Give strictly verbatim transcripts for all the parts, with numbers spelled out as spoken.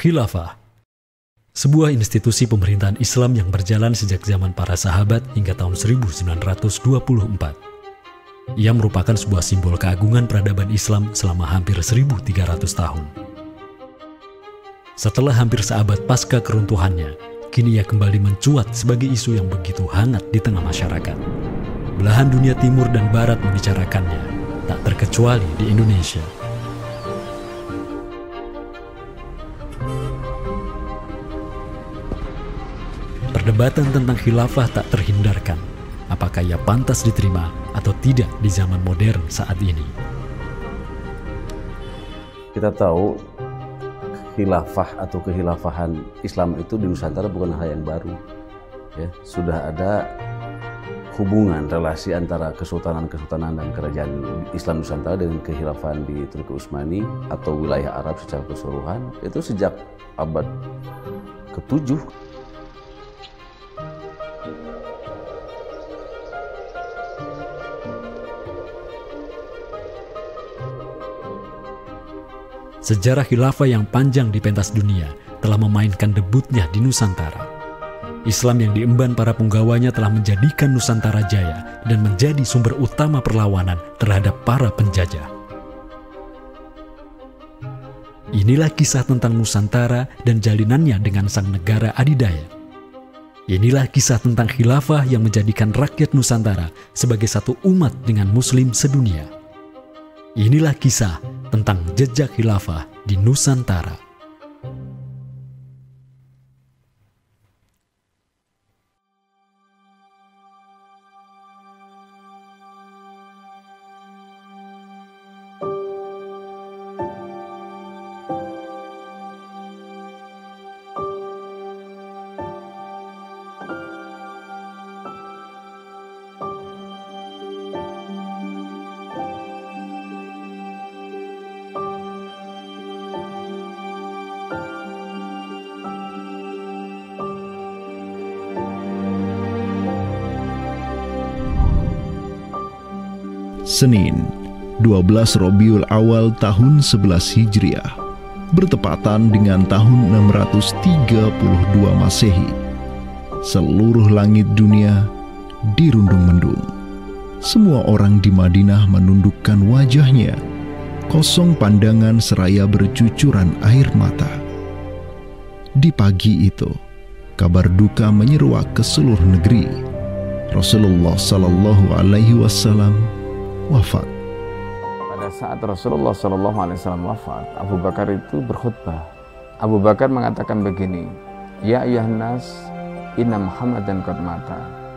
Khilafah, sebuah institusi pemerintahan Islam yang berjalan sejak zaman para sahabat hingga tahun seribu sembilan ratus dua puluh empat. Ia merupakan sebuah simbol keagungan peradaban Islam selama hampir seribu tiga ratus tahun. Setelah hampir seabad pasca keruntuhannya, kini ia kembali mencuat sebagai isu yang begitu hangat di tengah masyarakat. Belahan dunia timur dan barat membicarakannya, tak terkecuali di Indonesia. Perdebatan tentang khilafah tak terhindarkan. Apakah ia pantas diterima atau tidak di zaman modern saat ini? Kita tahu khilafah atau kehilafahan Islam itu di Nusantara bukan hal yang baru. Ya, sudah ada hubungan relasi antara kesultanan-kesultanan dan kerajaan Islam Nusantara dengan kehilafahan di Turki Utsmani atau wilayah Arab secara keseluruhan itu sejak abad ketujuh. Sejarah khilafah yang panjang di pentas dunia telah memainkan debutnya di Nusantara. Islam yang diemban para punggawanya telah menjadikan Nusantara jaya dan menjadi sumber utama perlawanan terhadap para penjajah. Inilah kisah tentang Nusantara dan jalinannya dengan sang negara adidaya. Inilah kisah tentang khilafah yang menjadikan rakyat Nusantara sebagai satu umat dengan Muslim sedunia. Inilah kisah tentang jejak khilafah di Nusantara. Senin, dua belas Rabiul Awal tahun sebelas Hijriah, bertepatan dengan tahun enam ratus tiga puluh dua Masehi. Seluruh langit dunia dirundung mendung. Semua orang di Madinah menundukkan wajahnya, kosong pandangan seraya bercucuran air mata. Di pagi itu, kabar duka menyeruak ke seluruh negeri. Rasulullah Sallallahu Alaihi Wasallam wafat. Pada saat Rasulullah Sallallahu Alaihi Wasallam wafat, Abu Bakar itu berkhutbah. Abu Bakar mengatakan begini, Ya ayyuhan nas, inna Muhammadan qad mata,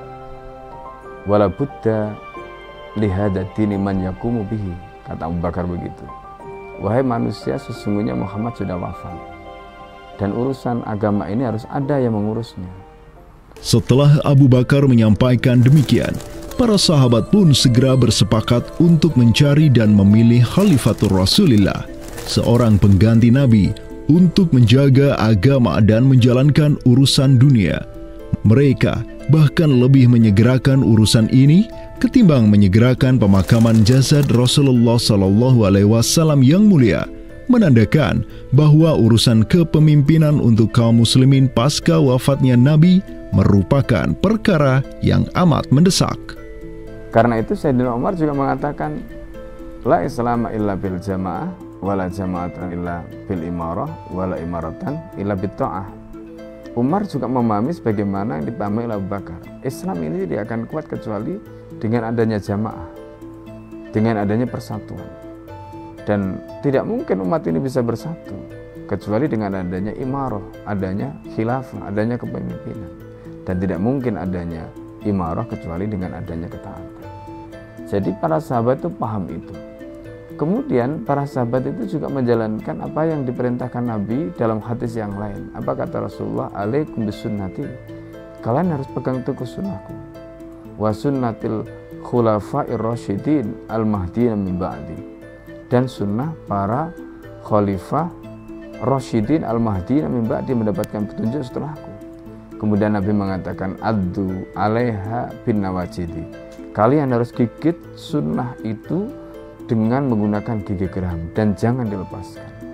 wala budda lihada dini man yakumu bihi. Kata Abu Bakar begitu. Wahai manusia, sesungguhnya Muhammad sudah wafat, dan urusan agama ini harus ada yang mengurusnya. Setelah Abu Bakar menyampaikan demikian, para sahabat pun segera bersepakat untuk mencari dan memilih Khalifatur Rasulillah, seorang pengganti Nabi, untuk menjaga agama dan menjalankan urusan dunia. Mereka bahkan lebih menyegerakan urusan ini ketimbang menyegerakan pemakaman jasad Rasulullah Sallallahu Alaihi Wasallam yang mulia, menandakan bahwa urusan kepemimpinan untuk kaum muslimin pasca wafatnya Nabi merupakan perkara yang amat mendesak. Karena itu Sayyidina Umar juga mengatakan, La islama illa bil jamaah, wala jama'atan illa bil imarah, wala imaratan illa bil ta'ah. Umar juga memahami sebagaimana yang dipahami oleh Abu Bakar. Islam ini tidak akan kuat kecuali dengan adanya jamaah, dengan adanya persatuan. Dan tidak mungkin umat ini bisa bersatu kecuali dengan adanya imarah, adanya khilafah, adanya kepemimpinan. Dan tidak mungkin adanya imarah kecuali dengan adanya ketaatan. Jadi para sahabat itu paham itu. Kemudian para sahabat itu juga menjalankan apa yang diperintahkan Nabi dalam hadis yang lain. Apa kata Rasulullah? Alaikum bisunnati. Kalian harus pegang teguh sunnahku. Wa sunnatil khulafa'ir rasyidin al-mahdiyyin min ba'di. Dan sunnah para khalifah rasyidin al-mahdiyyin min ba'di, mendapatkan petunjuk setelahku. Kemudian Nabi mengatakan, Addu alaiha bin nawajidi. Kalian harus gigit sunnah itu dengan menggunakan gigi geram dan jangan dilepaskan.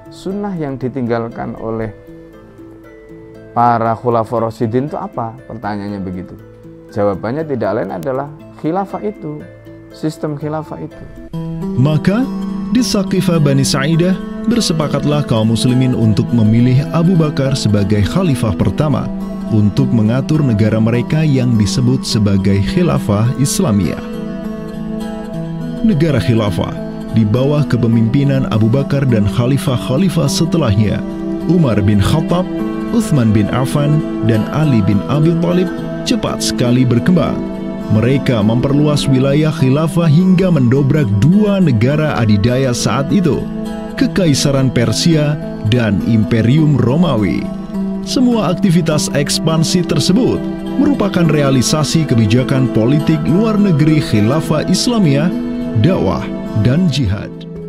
sunnah yang ditinggalkan oleh para khulafaur rasyidin itu apa? Pertanyaannya begitu. Jawabannya tidak lain adalah khilafah itu, sistem khilafah itu. Maka di Saqifah Bani Sa'idah bersepakatlah kaum muslimin untuk memilih Abu Bakar sebagai khalifah pertama untuk mengatur negara mereka yang disebut sebagai khilafah Islamiyah. Negara khilafah di bawah kepemimpinan Abu Bakar dan khalifah-khalifah setelahnya, Umar bin Khattab, Utsman bin Affan, dan Ali bin Abi Thalib cepat sekali berkembang. Mereka memperluas wilayah khilafah hingga mendobrak dua negara adidaya saat itu, Kekaisaran Persia dan Imperium Romawi. Semua aktivitas ekspansi tersebut merupakan realisasi kebijakan politik luar negeri khilafah Islamiyah, dakwah, dan jihad.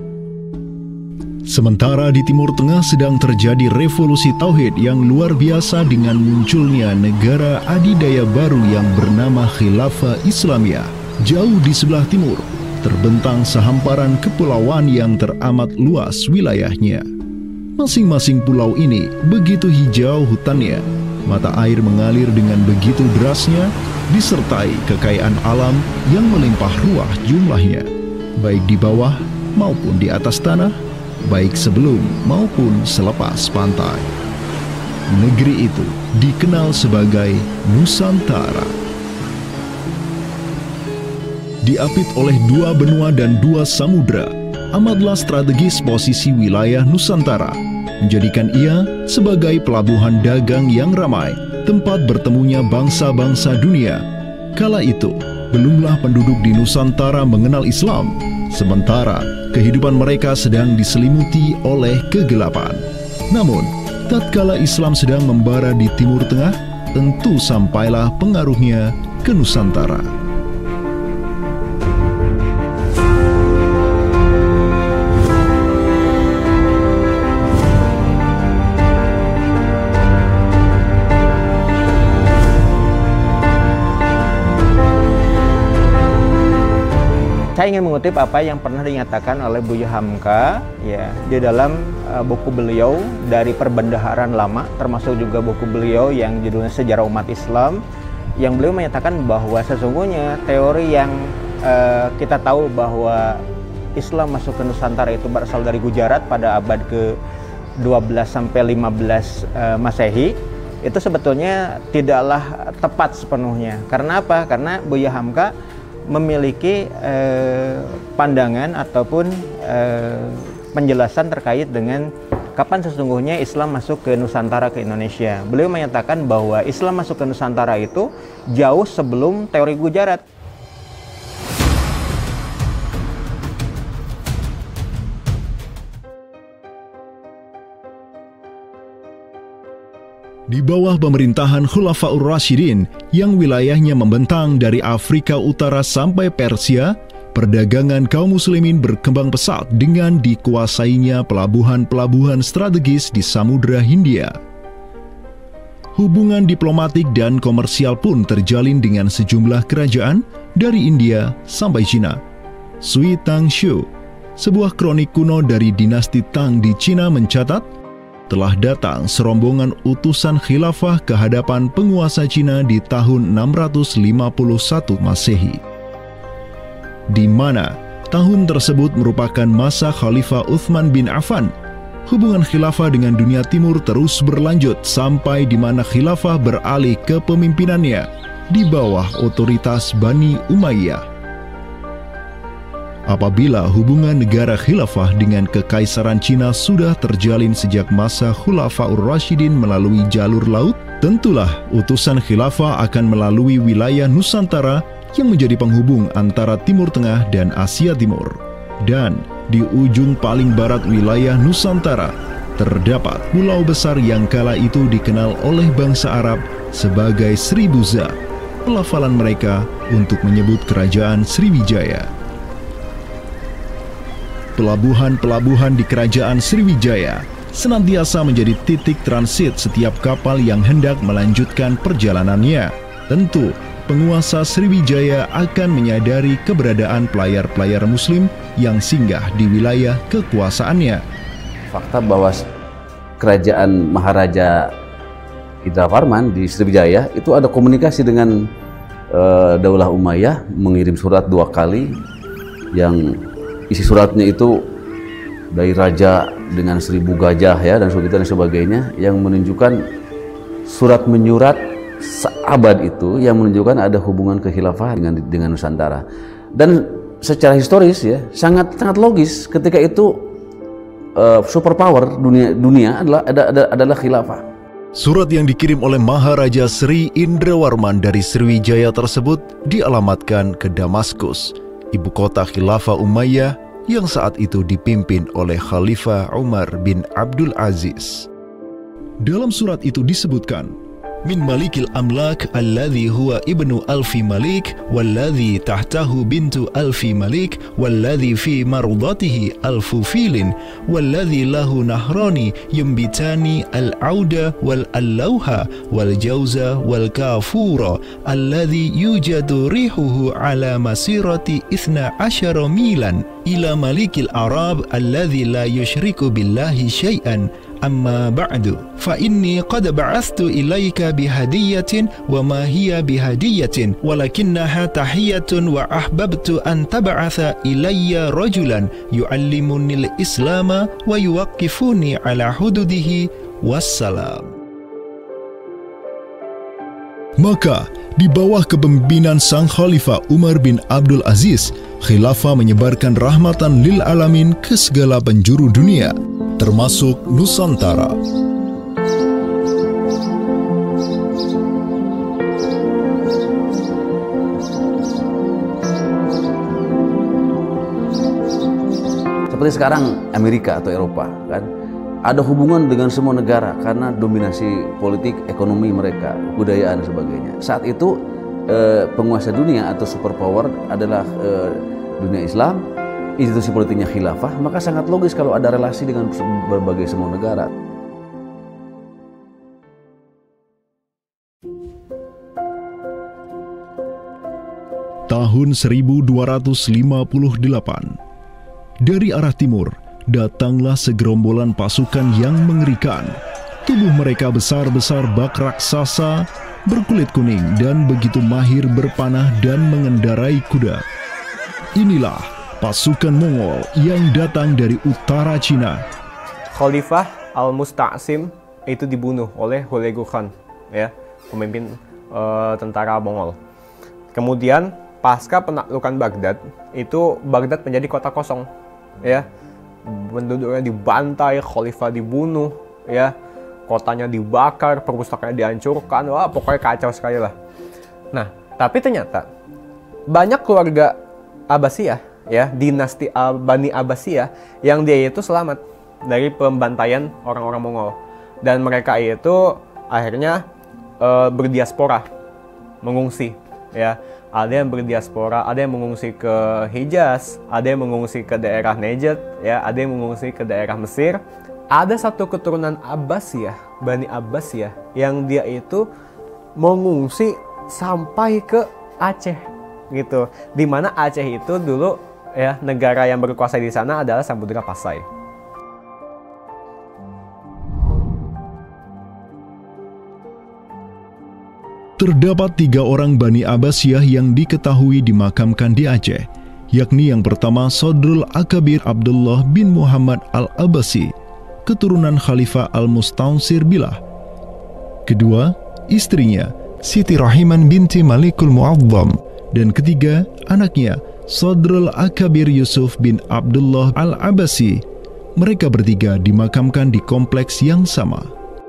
Sementara di Timur Tengah sedang terjadi revolusi tauhid yang luar biasa dengan munculnya negara adidaya baru yang bernama Khilafah Islamiyah. Jauh di sebelah timur, terbentang sehamparan kepulauan yang teramat luas wilayahnya. Masing-masing pulau ini begitu hijau hutannya, mata air mengalir dengan begitu derasnya, disertai kekayaan alam yang melimpah ruah jumlahnya, baik di bawah maupun di atas tanah, baik sebelum maupun selepas pantai. Negeri itu dikenal sebagai Nusantara. Diapit oleh dua benua dan dua samudra, amatlah strategis posisi wilayah Nusantara, menjadikan ia sebagai pelabuhan dagang yang ramai, tempat bertemunya bangsa-bangsa dunia. Kala itu, belumlah penduduk di Nusantara mengenal Islam, sementara kehidupan mereka sedang diselimuti oleh kegelapan. Namun, tatkala Islam sedang membara di Timur Tengah, tentu sampailah pengaruhnya ke Nusantara. Saya ingin mengutip apa yang pernah dinyatakan oleh Buya Hamka ya di dalam uh, buku beliau dari Perbendaharaan Lama, termasuk juga buku beliau yang judulnya Sejarah Umat Islam, yang beliau menyatakan bahwa sesungguhnya teori yang uh, kita tahu bahwa Islam masuk ke Nusantara itu berasal dari Gujarat pada abad ke dua belas sampai lima belas uh, Masehi, itu sebetulnya tidaklah tepat sepenuhnya. Karena apa? Karena Buya Hamka memiliki eh, pandangan ataupun eh, penjelasan terkait dengan kapan sesungguhnya Islam masuk ke Nusantara, ke Indonesia. Beliau menyatakan bahwa Islam masuk ke Nusantara itu jauh sebelum teori Gujarat. Di bawah pemerintahan Khulafaur Rasyidin yang wilayahnya membentang dari Afrika Utara sampai Persia, perdagangan kaum muslimin berkembang pesat dengan dikuasainya pelabuhan-pelabuhan strategis di Samudra Hindia. Hubungan diplomatik dan komersial pun terjalin dengan sejumlah kerajaan dari India sampai Cina. Sui Tang Xiu, sebuah kronik kuno dari dinasti Tang di Cina mencatat, telah datang serombongan utusan khilafah ke hadapan penguasa Cina di tahun enam ratus lima puluh satu Masehi, di mana tahun tersebut merupakan masa Khalifah Utsman bin Affan. Hubungan khilafah dengan dunia timur terus berlanjut sampai di mana khilafah beralih ke pemimpinannya di bawah otoritas Bani Umayyah. Apabila hubungan negara khilafah dengan kekaisaran Cina sudah terjalin sejak masa Khulafaur Rasyidin melalui jalur laut, tentulah utusan khilafah akan melalui wilayah Nusantara yang menjadi penghubung antara Timur Tengah dan Asia Timur. Dan di ujung paling barat wilayah Nusantara, terdapat pulau besar yang kala itu dikenal oleh bangsa Arab sebagai Sribuza, pelafalan mereka untuk menyebut kerajaan Sriwijaya. Pelabuhan-pelabuhan di kerajaan Sriwijaya senantiasa menjadi titik transit setiap kapal yang hendak melanjutkan perjalanannya. Tentu, penguasa Sriwijaya akan menyadari keberadaan pelayar-pelayar muslim yang singgah di wilayah kekuasaannya. fakta bahwa kerajaan Maharaja Indravarman di Sriwijaya itu ada komunikasi dengan uh, Daulah Umayyah, mengirim surat dua kali yang isi suratnya itu dari raja dengan seribu gajah ya dan sebagainya dan sebagainya yang menunjukkan surat menyurat seabad itu yang menunjukkan ada hubungan kekhilafahan dengan dengan Nusantara. Dan secara historis ya sangat sangat logis ketika itu uh, superpower dunia dunia adalah ada, ada, adalah khilafah. Surat yang dikirim oleh Maharaja Sri Indrawarman dari Sriwijaya tersebut dialamatkan ke Damaskus, ibu kota Khilafah Umayyah yang saat itu dipimpin oleh Khalifah Umar bin Abdul Aziz. Dalam surat itu disebutkan, min malikil amlak alladhi huwa ibnu alfi malik walladhi tahtahu bintu alfi malik walladhi fi mardatihi alfu filin walladhi lahu nahrani yumbitani al-auda wal-allawha wal-jawza wal-kafura alladhi yujadu rihuhu ala masirati ithna asyara milan ila malikil arab alladhi la yushriku billahi syai'an. Amma ba'du, fa inni qad ba'athtu ilaika bihadiyatin wa ma hiya bihadiyatin walakinnaha tahiyatun wa ahbabtu an tab'atha ilayya rajulan yu'allimunil islama wa yuwaqqifuni ala hududihi wassalam. Maka di bawah kepemimpinan sang Khalifah Umar bin Abdul Aziz, khilafah menyebarkan rahmatan lil alamin ke segala penjuru dunia, termasuk Nusantara. Seperti sekarang Amerika atau Eropa kan ada hubungan dengan semua negara karena dominasi politik, ekonomi mereka, kebudayaan dan sebagainya. Saat itu eh, penguasa dunia atau superpower adalah eh, dunia Islam, institusi politiknya khilafah, maka sangat logis kalau ada relasi dengan berbagai semua negara. Tahun seribu dua ratus lima puluh delapan, dari arah timur datanglah segerombolan pasukan yang mengerikan. Tubuh mereka besar-besar bak raksasa, berkulit kuning dan begitu mahir berpanah dan mengendarai kuda. Inilah pasukan Mongol yang datang dari utara Cina. Khalifah Al-Musta'sim itu dibunuh oleh Hulagu Khan, ya, pemimpin uh, tentara Mongol. Kemudian pasca penaklukan Baghdad, itu Baghdad menjadi kota kosong, ya. Penduduknya dibantai, khalifah dibunuh, ya. Kotanya dibakar, perpustakaannya dihancurkan, wah pokoknya kacau sekali lah. Nah, tapi ternyata banyak keluarga Abbasiyah, ya, dinasti Bani Abbasiyah yang dia itu selamat dari pembantaian orang-orang Mongol, dan mereka itu akhirnya e, berdiaspora, mengungsi, ya. Ada yang berdiaspora, ada yang mengungsi ke Hijaz, ada yang mengungsi ke daerah Najd, ya, ada yang mengungsi ke daerah Mesir. Ada satu keturunan Abbasiyah, Bani Abbasiyah, yang dia itu mengungsi sampai ke Aceh, gitu. Dimana Aceh itu dulu, ya, negara yang berkuasa di sana adalah Samudra Pasai. Terdapat tiga orang Bani Abbasiyah yang diketahui dimakamkan di Aceh, yakni yang pertama Sodrul Akabir Abdullah bin Muhammad Al-Abbasi, keturunan Khalifah Al-Mustaunsir Billah. Kedua, istrinya Siti Rahiman binti Malikul Mu'azzam, dan ketiga, anaknya Sodrul Akabir Yusuf bin Abdullah Al-Abbasi. Mereka bertiga dimakamkan di kompleks yang sama.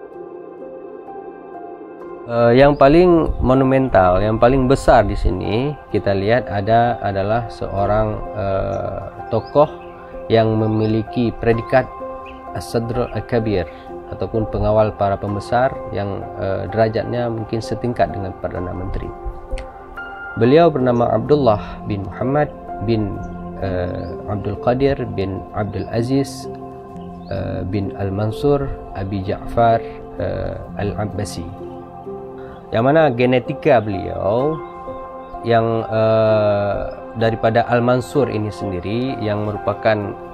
Uh, yang paling monumental, yang paling besar di sini kita lihat ada adalah seorang uh, tokoh yang memiliki predikat As-Sadr Al-Kabir ataupun pengawal para pembesar yang uh, derajatnya mungkin setingkat dengan Perdana Menteri. Beliau bernama Abdullah bin Muhammad bin uh, Abdul Qadir bin Abdul Aziz uh, bin Al-Mansur Abi Ja'far uh, Al-Abbasi, yang mana genetika beliau yang uh, daripada Al-Mansur ini sendiri yang merupakan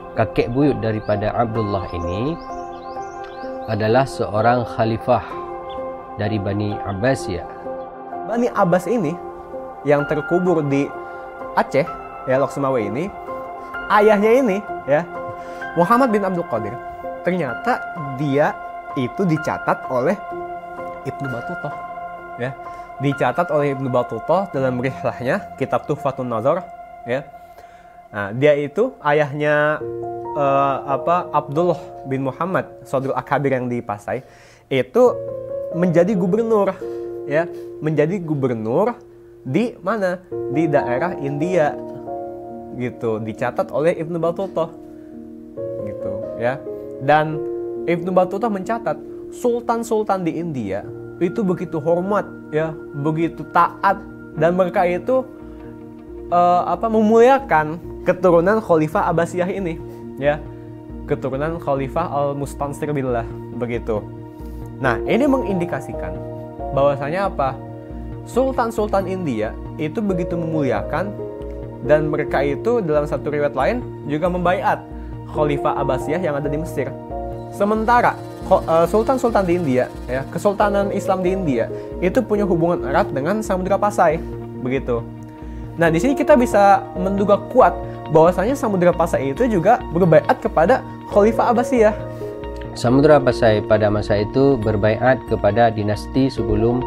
kakek buyut daripada Abdullah ini adalah seorang khalifah dari Bani Abbasiyah. Bani Abbas ini yang terkubur di Aceh, ya Lok Sumawe ini, ayahnya ini ya Muhammad bin Abdul Qadir, ternyata dia itu dicatat oleh Ibnu Battuta, ya dicatat oleh Ibnu Battuta dalam rihlahnya kitab Tuhfatun Nazar, ya. Nah, dia itu ayahnya uh, apa Abdullah bin Muhammad Sodrul Akabir yang di Pasai itu menjadi gubernur, ya menjadi gubernur di mana, di daerah India gitu, dicatat oleh Ibnu Battuta gitu, ya. Dan Ibnu Battuta mencatat sultan-sultan di India itu begitu hormat, ya begitu taat, dan mereka itu uh, apa memuliakan keturunan Khalifah Abbasiyah ini, ya keturunan Khalifah Al-Mustansir Billah begitu. Nah, ini mengindikasikan bahwasanya apa? Sultan-sultan India itu begitu memuliakan, dan mereka itu dalam satu riwayat lain juga membaiat Khalifah Abbasiyah yang ada di Mesir. Sementara sultan-sultan di India, ya Kesultanan Islam di India itu punya hubungan erat dengan Samudra Pasai, begitu. Nah, di sini kita bisa menduga kuat bahwasanya Samudra Pasai itu juga berbaiat kepada Khalifah Abbasiyah. Samudra Pasai pada masa itu berbaiat kepada dinasti sebelum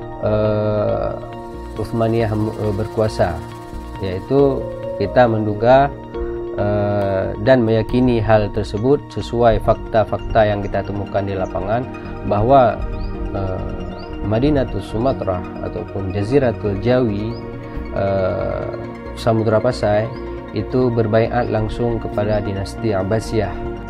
uh, Utsmaniyah berkuasa, yaitu kita menduga uh, dan meyakini hal tersebut sesuai fakta-fakta yang kita temukan di lapangan bahwa uh, Madinatul Sumatera ataupun Jaziratul Jawi, uh, Samudra Pasai itu berbaiat langsung kepada dinasti Abbasiyah.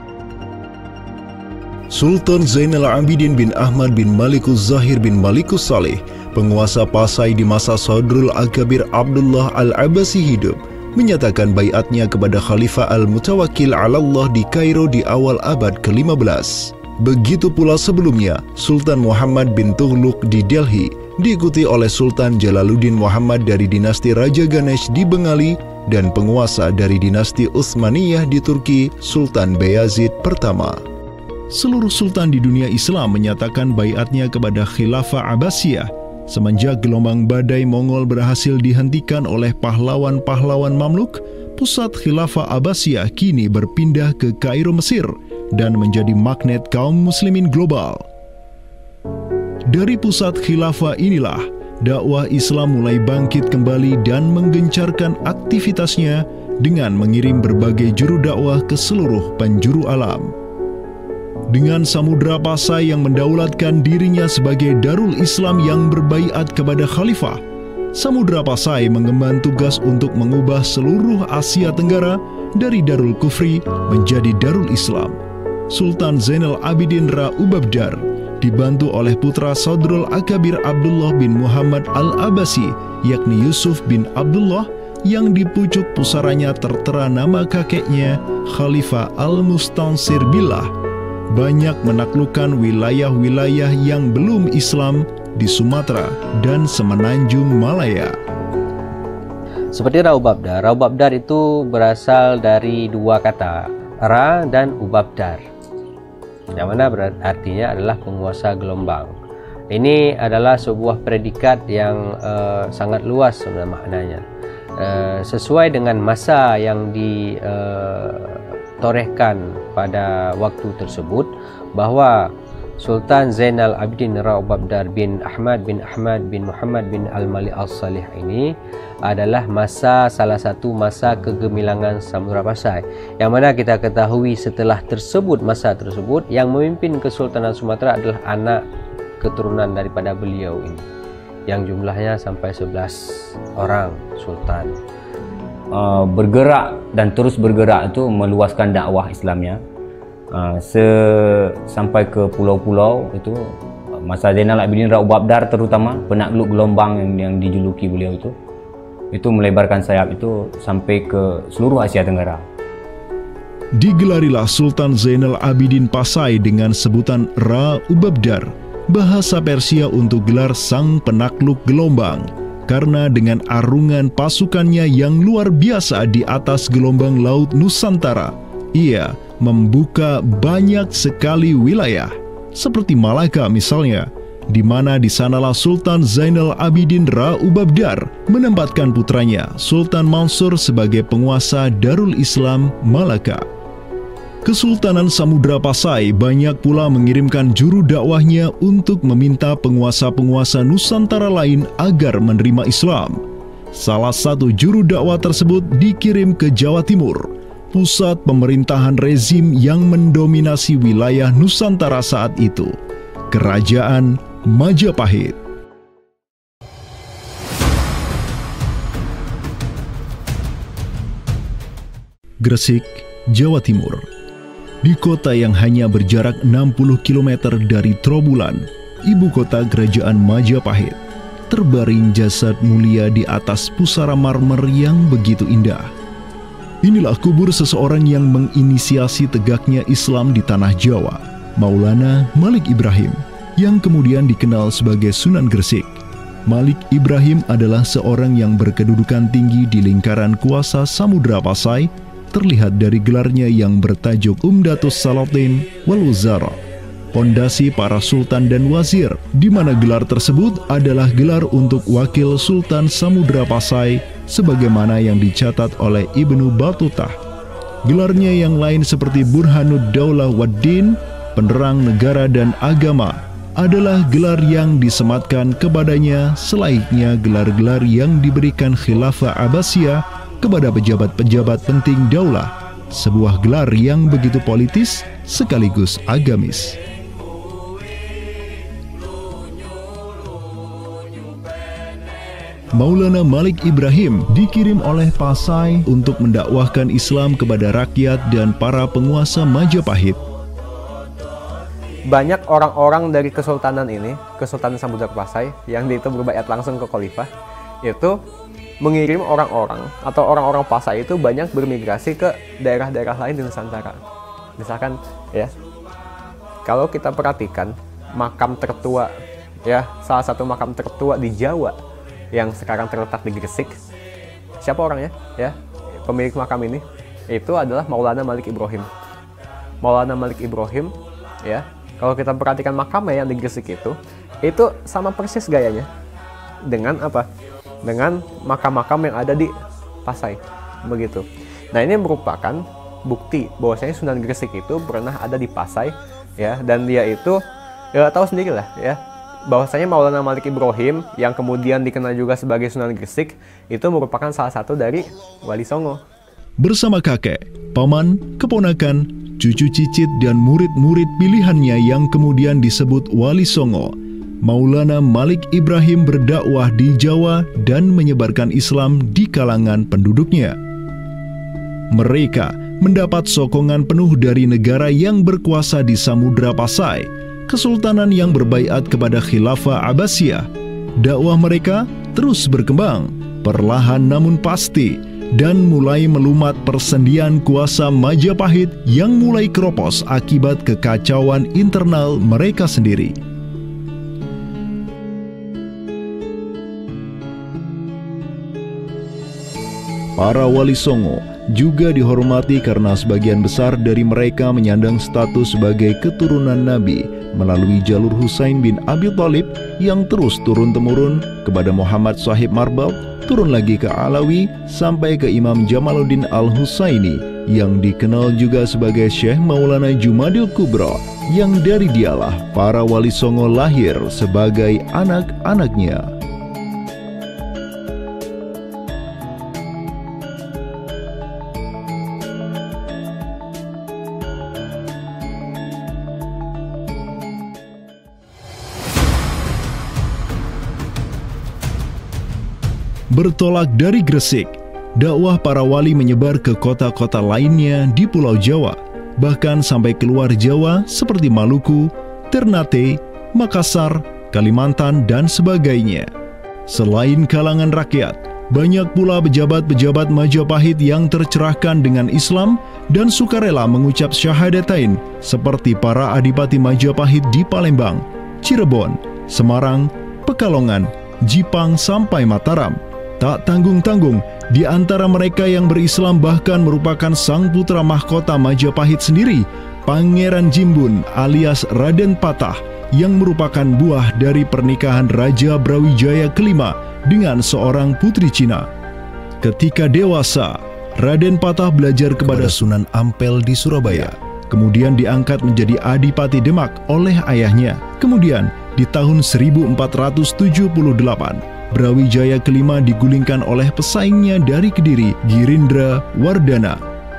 Sultan Zainal Abidin bin Ahmad bin Malikus Zahir bin Malikus Saleh, penguasa Pasai di masa Sodrul Akabir Abdullah Al-Abbasi hidup, menyatakan baiatnya kepada Khalifah Al-Mutawakkil ala Allah di Kairo di awal abad ke lima belas. Begitu pula sebelumnya, Sultan Muhammad bin Tughluk di Delhi diikuti oleh Sultan Jalaluddin Muhammad dari dinasti Raja Ganesh di Bengali dan penguasa dari dinasti Utsmaniyah di Turki, Sultan Bayazid pertama. Seluruh sultan di dunia Islam menyatakan baiatnya kepada Khilafah Abbasiyah semenjak gelombang badai Mongol berhasil dihentikan oleh pahlawan-pahlawan Mamluk. Pusat Khilafah Abbasiyah kini berpindah ke Kairo, Mesir, dan menjadi magnet kaum muslimin global. Dari pusat khilafah inilah dakwah Islam mulai bangkit kembali dan menggencarkan aktivitasnya dengan mengirim berbagai juru dakwah ke seluruh penjuru alam. Dengan Samudra Pasai yang mendaulatkan dirinya sebagai Darul Islam yang berbaiat kepada Khalifah, Samudra Pasai mengemban tugas untuk mengubah seluruh Asia Tenggara dari Darul Kufri menjadi Darul Islam. Sultan Zainal Abidin Ra Ubabdar dibantu oleh putra Sodrul Akabir Abdullah bin Muhammad Al-Abbasi, yakni Yusuf bin Abdullah, yang di pucuk pusaranya tertera nama kakeknya Khalifah Al-Mustansir Billah, banyak menaklukkan wilayah-wilayah yang belum Islam di Sumatera dan Semenanjung Malaya. Seperti Ra Ubabdar, Ra Ubabdar itu berasal dari dua kata, Ra dan Ubabdar, yang mana artinya adalah penguasa gelombang. Ini adalah sebuah predikat yang uh, sangat luas sebenarnya maknanya, uh, sesuai dengan masa yang ditorehkan uh, pada waktu tersebut, bahwa Sultan Zainal Abidin Ra Ubabdar bin Ahmad bin Ahmad bin Muhammad bin Al-Malik Al-Salih ini adalah masa salah satu masa kegemilangan Samudra Pasai, yang mana kita ketahui setelah tersebut masa tersebut yang memimpin Kesultanan Sumatera adalah anak keturunan daripada beliau ini, yang jumlahnya sampai sebelas orang sultan. Uh, bergerak dan terus bergerak itu meluaskan dakwah Islamnya. Uh, se sampai ke pulau-pulau itu, masa Zainal Abidin Ra Ubabdar terutama penakluk gelombang yang, yang dijuluki beliau itu itu melebarkan sayap itu sampai ke seluruh Asia Tenggara. Digelarilah Sultan Zainal Abidin Pasai dengan sebutan Ra Ubabdar, bahasa Persia untuk gelar sang penakluk gelombang, karena dengan arungan pasukannya yang luar biasa di atas gelombang laut Nusantara, ia membuka banyak sekali wilayah, seperti Malaka misalnya, di mana di sanalah Sultan Zainal Abidin Ra-Ubabdar menempatkan putranya Sultan Mansur sebagai penguasa Darul Islam Malaka. Kesultanan Samudra Pasai banyak pula mengirimkan juru dakwahnya untuk meminta penguasa-penguasa Nusantara lain agar menerima Islam. Salah satu juru dakwah tersebut dikirim ke Jawa Timur, pusat pemerintahan rezim yang mendominasi wilayah Nusantara saat itu, Kerajaan Majapahit. Gresik, Jawa Timur. Di kota yang hanya berjarak enam puluh kilometer dari Trowulan, ibu kota Kerajaan Majapahit, terbaring jasad mulia di atas pusara marmer yang begitu indah. Inilah kubur seseorang yang menginisiasi tegaknya Islam di tanah Jawa, Maulana Malik Ibrahim, yang kemudian dikenal sebagai Sunan Gresik. Malik Ibrahim adalah seorang yang berkedudukan tinggi di lingkaran kuasa Samudra Pasai, terlihat dari gelarnya yang bertajuk Umdatus Salatin wal Wuzara, pondasi para sultan dan wazir, di mana gelar tersebut adalah gelar untuk wakil Sultan Samudra Pasai, sebagaimana yang dicatat oleh Ibnu Battutah. Gelarnya yang lain seperti Burhanud Daulah Waddin, penerang negara dan agama, adalah gelar yang disematkan kepadanya selayaknya gelar-gelar yang diberikan Khilafah Abbasiyah kepada pejabat-pejabat penting daulah, sebuah gelar yang begitu politis sekaligus agamis. Maulana Malik Ibrahim dikirim oleh Pasai untuk mendakwahkan Islam kepada rakyat dan para penguasa Majapahit. Banyak orang-orang dari kesultanan ini, Kesultanan Samudra Pasai, yang itu berbaiat langsung ke khalifah, itu mengirim orang-orang atau orang-orang Pasai itu banyak bermigrasi ke daerah-daerah lain di Nusantara. Misalkan ya, kalau kita perhatikan makam tertua, ya salah satu makam tertua di Jawa yang sekarang terletak di Gresik, siapa orangnya? Ya, pemilik makam ini itu adalah Maulana Malik Ibrahim. Maulana Malik Ibrahim, ya, kalau kita perhatikan makamnya yang di Gresik itu, itu sama persis gayanya dengan apa? Dengan makam-makam yang ada di Pasai, begitu. Nah, ini merupakan bukti bahwasanya Sunan Gresik itu pernah ada di Pasai, ya, dan dia itu ya tahu sendiri lah, ya, bahwasanya Maulana Malik Ibrahim yang kemudian dikenal juga sebagai Sunan Gresik itu merupakan salah satu dari Wali Songo. Bersama kakek, paman, keponakan, cucu cicit dan murid-murid pilihannya yang kemudian disebut Wali Songo, Maulana Malik Ibrahim berdakwah di Jawa dan menyebarkan Islam di kalangan penduduknya. Mereka mendapat sokongan penuh dari negara yang berkuasa di Samudra Pasai, kesultanan yang berbaiat kepada Khilafah Abbasiyah. Dakwah mereka terus berkembang, perlahan namun pasti, dan mulai melumat persendian kuasa Majapahit yang mulai keropos akibat kekacauan internal mereka sendiri. Para Wali Songo juga dihormati karena sebagian besar dari mereka menyandang status sebagai keturunan Nabi melalui jalur Husain bin Abi Thalib yang terus turun-temurun kepada Muhammad Sahib Marbal, turun lagi ke Alawi sampai ke Imam Jamaluddin Al-Husaini yang dikenal juga sebagai Syekh Maulana Jumadil Kubra, yang dari dialah para Wali Songo lahir sebagai anak-anaknya. Bertolak dari Gresik, dakwah para wali menyebar ke kota-kota lainnya di Pulau Jawa, bahkan sampai keluar Jawa seperti Maluku, Ternate, Makassar, Kalimantan, dan sebagainya. Selain kalangan rakyat, banyak pula pejabat-pejabat Majapahit yang tercerahkan dengan Islam dan sukarela mengucap syahadatain, seperti para adipati Majapahit di Palembang, Cirebon, Semarang, Pekalongan, Jipang sampai Mataram. Tak tanggung-tanggung, di antara mereka yang berislam bahkan merupakan sang putra mahkota Majapahit sendiri, Pangeran Jimbun alias Raden Patah, yang merupakan buah dari pernikahan Raja Brawijaya kelima dengan seorang putri Cina. Ketika dewasa, Raden Patah belajar kepada Sunan Ampel di Surabaya. Kemudian diangkat menjadi Adipati Demak oleh ayahnya. Kemudian di tahun seribu empat ratus tujuh puluh delapan, Brawijaya kelima digulingkan oleh pesaingnya dari Kediri, Girindra Wardana.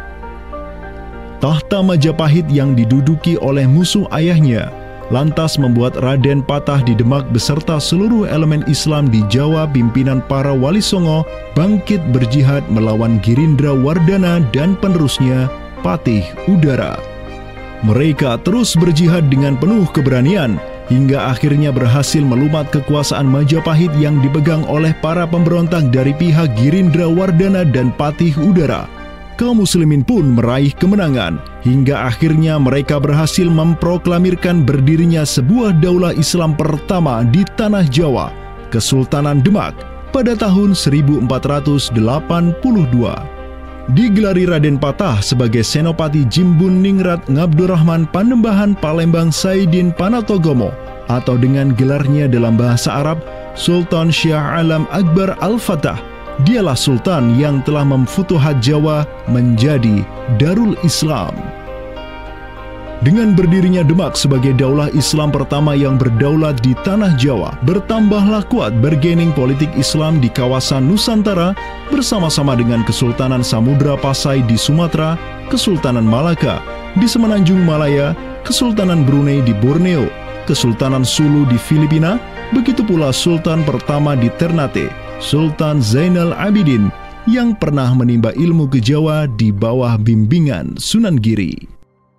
Tahta Majapahit yang diduduki oleh musuh ayahnya lantas membuat Raden Patah di Demak beserta seluruh elemen Islam di Jawa pimpinan para Wali Songo bangkit berjihad melawan Girindra Wardana dan penerusnya Patih Udara. Mereka terus berjihad dengan penuh keberanian hingga akhirnya berhasil melumat kekuasaan Majapahit yang dipegang oleh para pemberontak dari pihak Girindra Wardana dan Patih Udara. Kaum muslimin pun meraih kemenangan hingga akhirnya mereka berhasil memproklamirkan berdirinya sebuah daulah Islam pertama di tanah Jawa, Kesultanan Demak, pada tahun seribu empat ratus delapan puluh dua. Digelari Raden Patah sebagai Senopati Jimbun Ningrat Ngabdurrahman Panembahan Palembang Saidin Panatogomo, atau dengan gelarnya dalam bahasa Arab Sultan Syah Alam Akbar Al-Fatah. Dialah sultan yang telah memfutuhat Jawa menjadi Darul Islam. Dengan berdirinya Demak sebagai daulah Islam pertama yang berdaulat di tanah Jawa, bertambahlah kuat bargaining politik Islam di kawasan Nusantara bersama-sama dengan Kesultanan Samudra Pasai di Sumatera, Kesultanan Malaka di Semenanjung Malaya, Kesultanan Brunei di Borneo, Kesultanan Sulu di Filipina, begitu pula Sultan pertama di Ternate, Sultan Zainal Abidin, yang pernah menimba ilmu ke Jawa di bawah bimbingan Sunan Giri.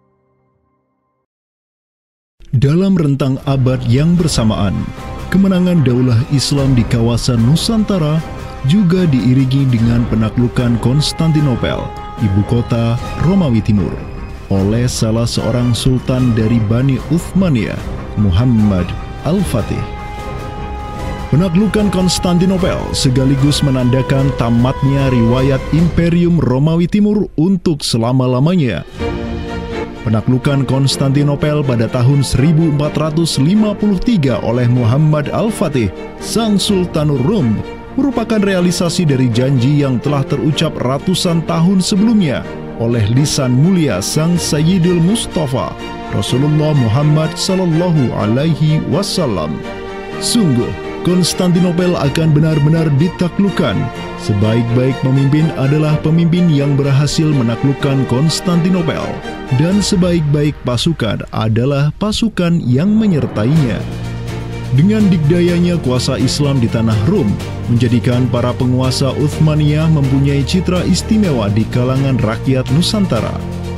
Dalam rentang abad yang bersamaan, kemenangan daulah Islam di kawasan Nusantara juga diiringi dengan penaklukan Konstantinopel, ibu kota Romawi Timur, oleh salah seorang sultan dari Bani Uthmaniyah, Muhammad Al-Fatih. Penaklukan Konstantinopel sekaligus menandakan tamatnya riwayat Imperium Romawi Timur untuk selama-lamanya. Penaklukan Konstantinopel pada tahun seribu empat ratus lima puluh tiga oleh Muhammad Al-Fatih, sang Sultanul Rum, merupakan realisasi dari janji yang telah terucap ratusan tahun sebelumnya oleh lisan mulia sang Sayyidul Mustafa, Rasulullah Muhammad Sallallahu Alaihi Wasallam. Sungguh, Konstantinopel akan benar-benar ditaklukkan. Sebaik-baik pemimpin adalah pemimpin yang berhasil menaklukkan Konstantinopel, dan sebaik-baik pasukan adalah pasukan yang menyertainya. Dengan dikdayanya kuasa Islam di tanah Rum, menjadikan para penguasa Uthmaniyah mempunyai citra istimewa di kalangan rakyat Nusantara.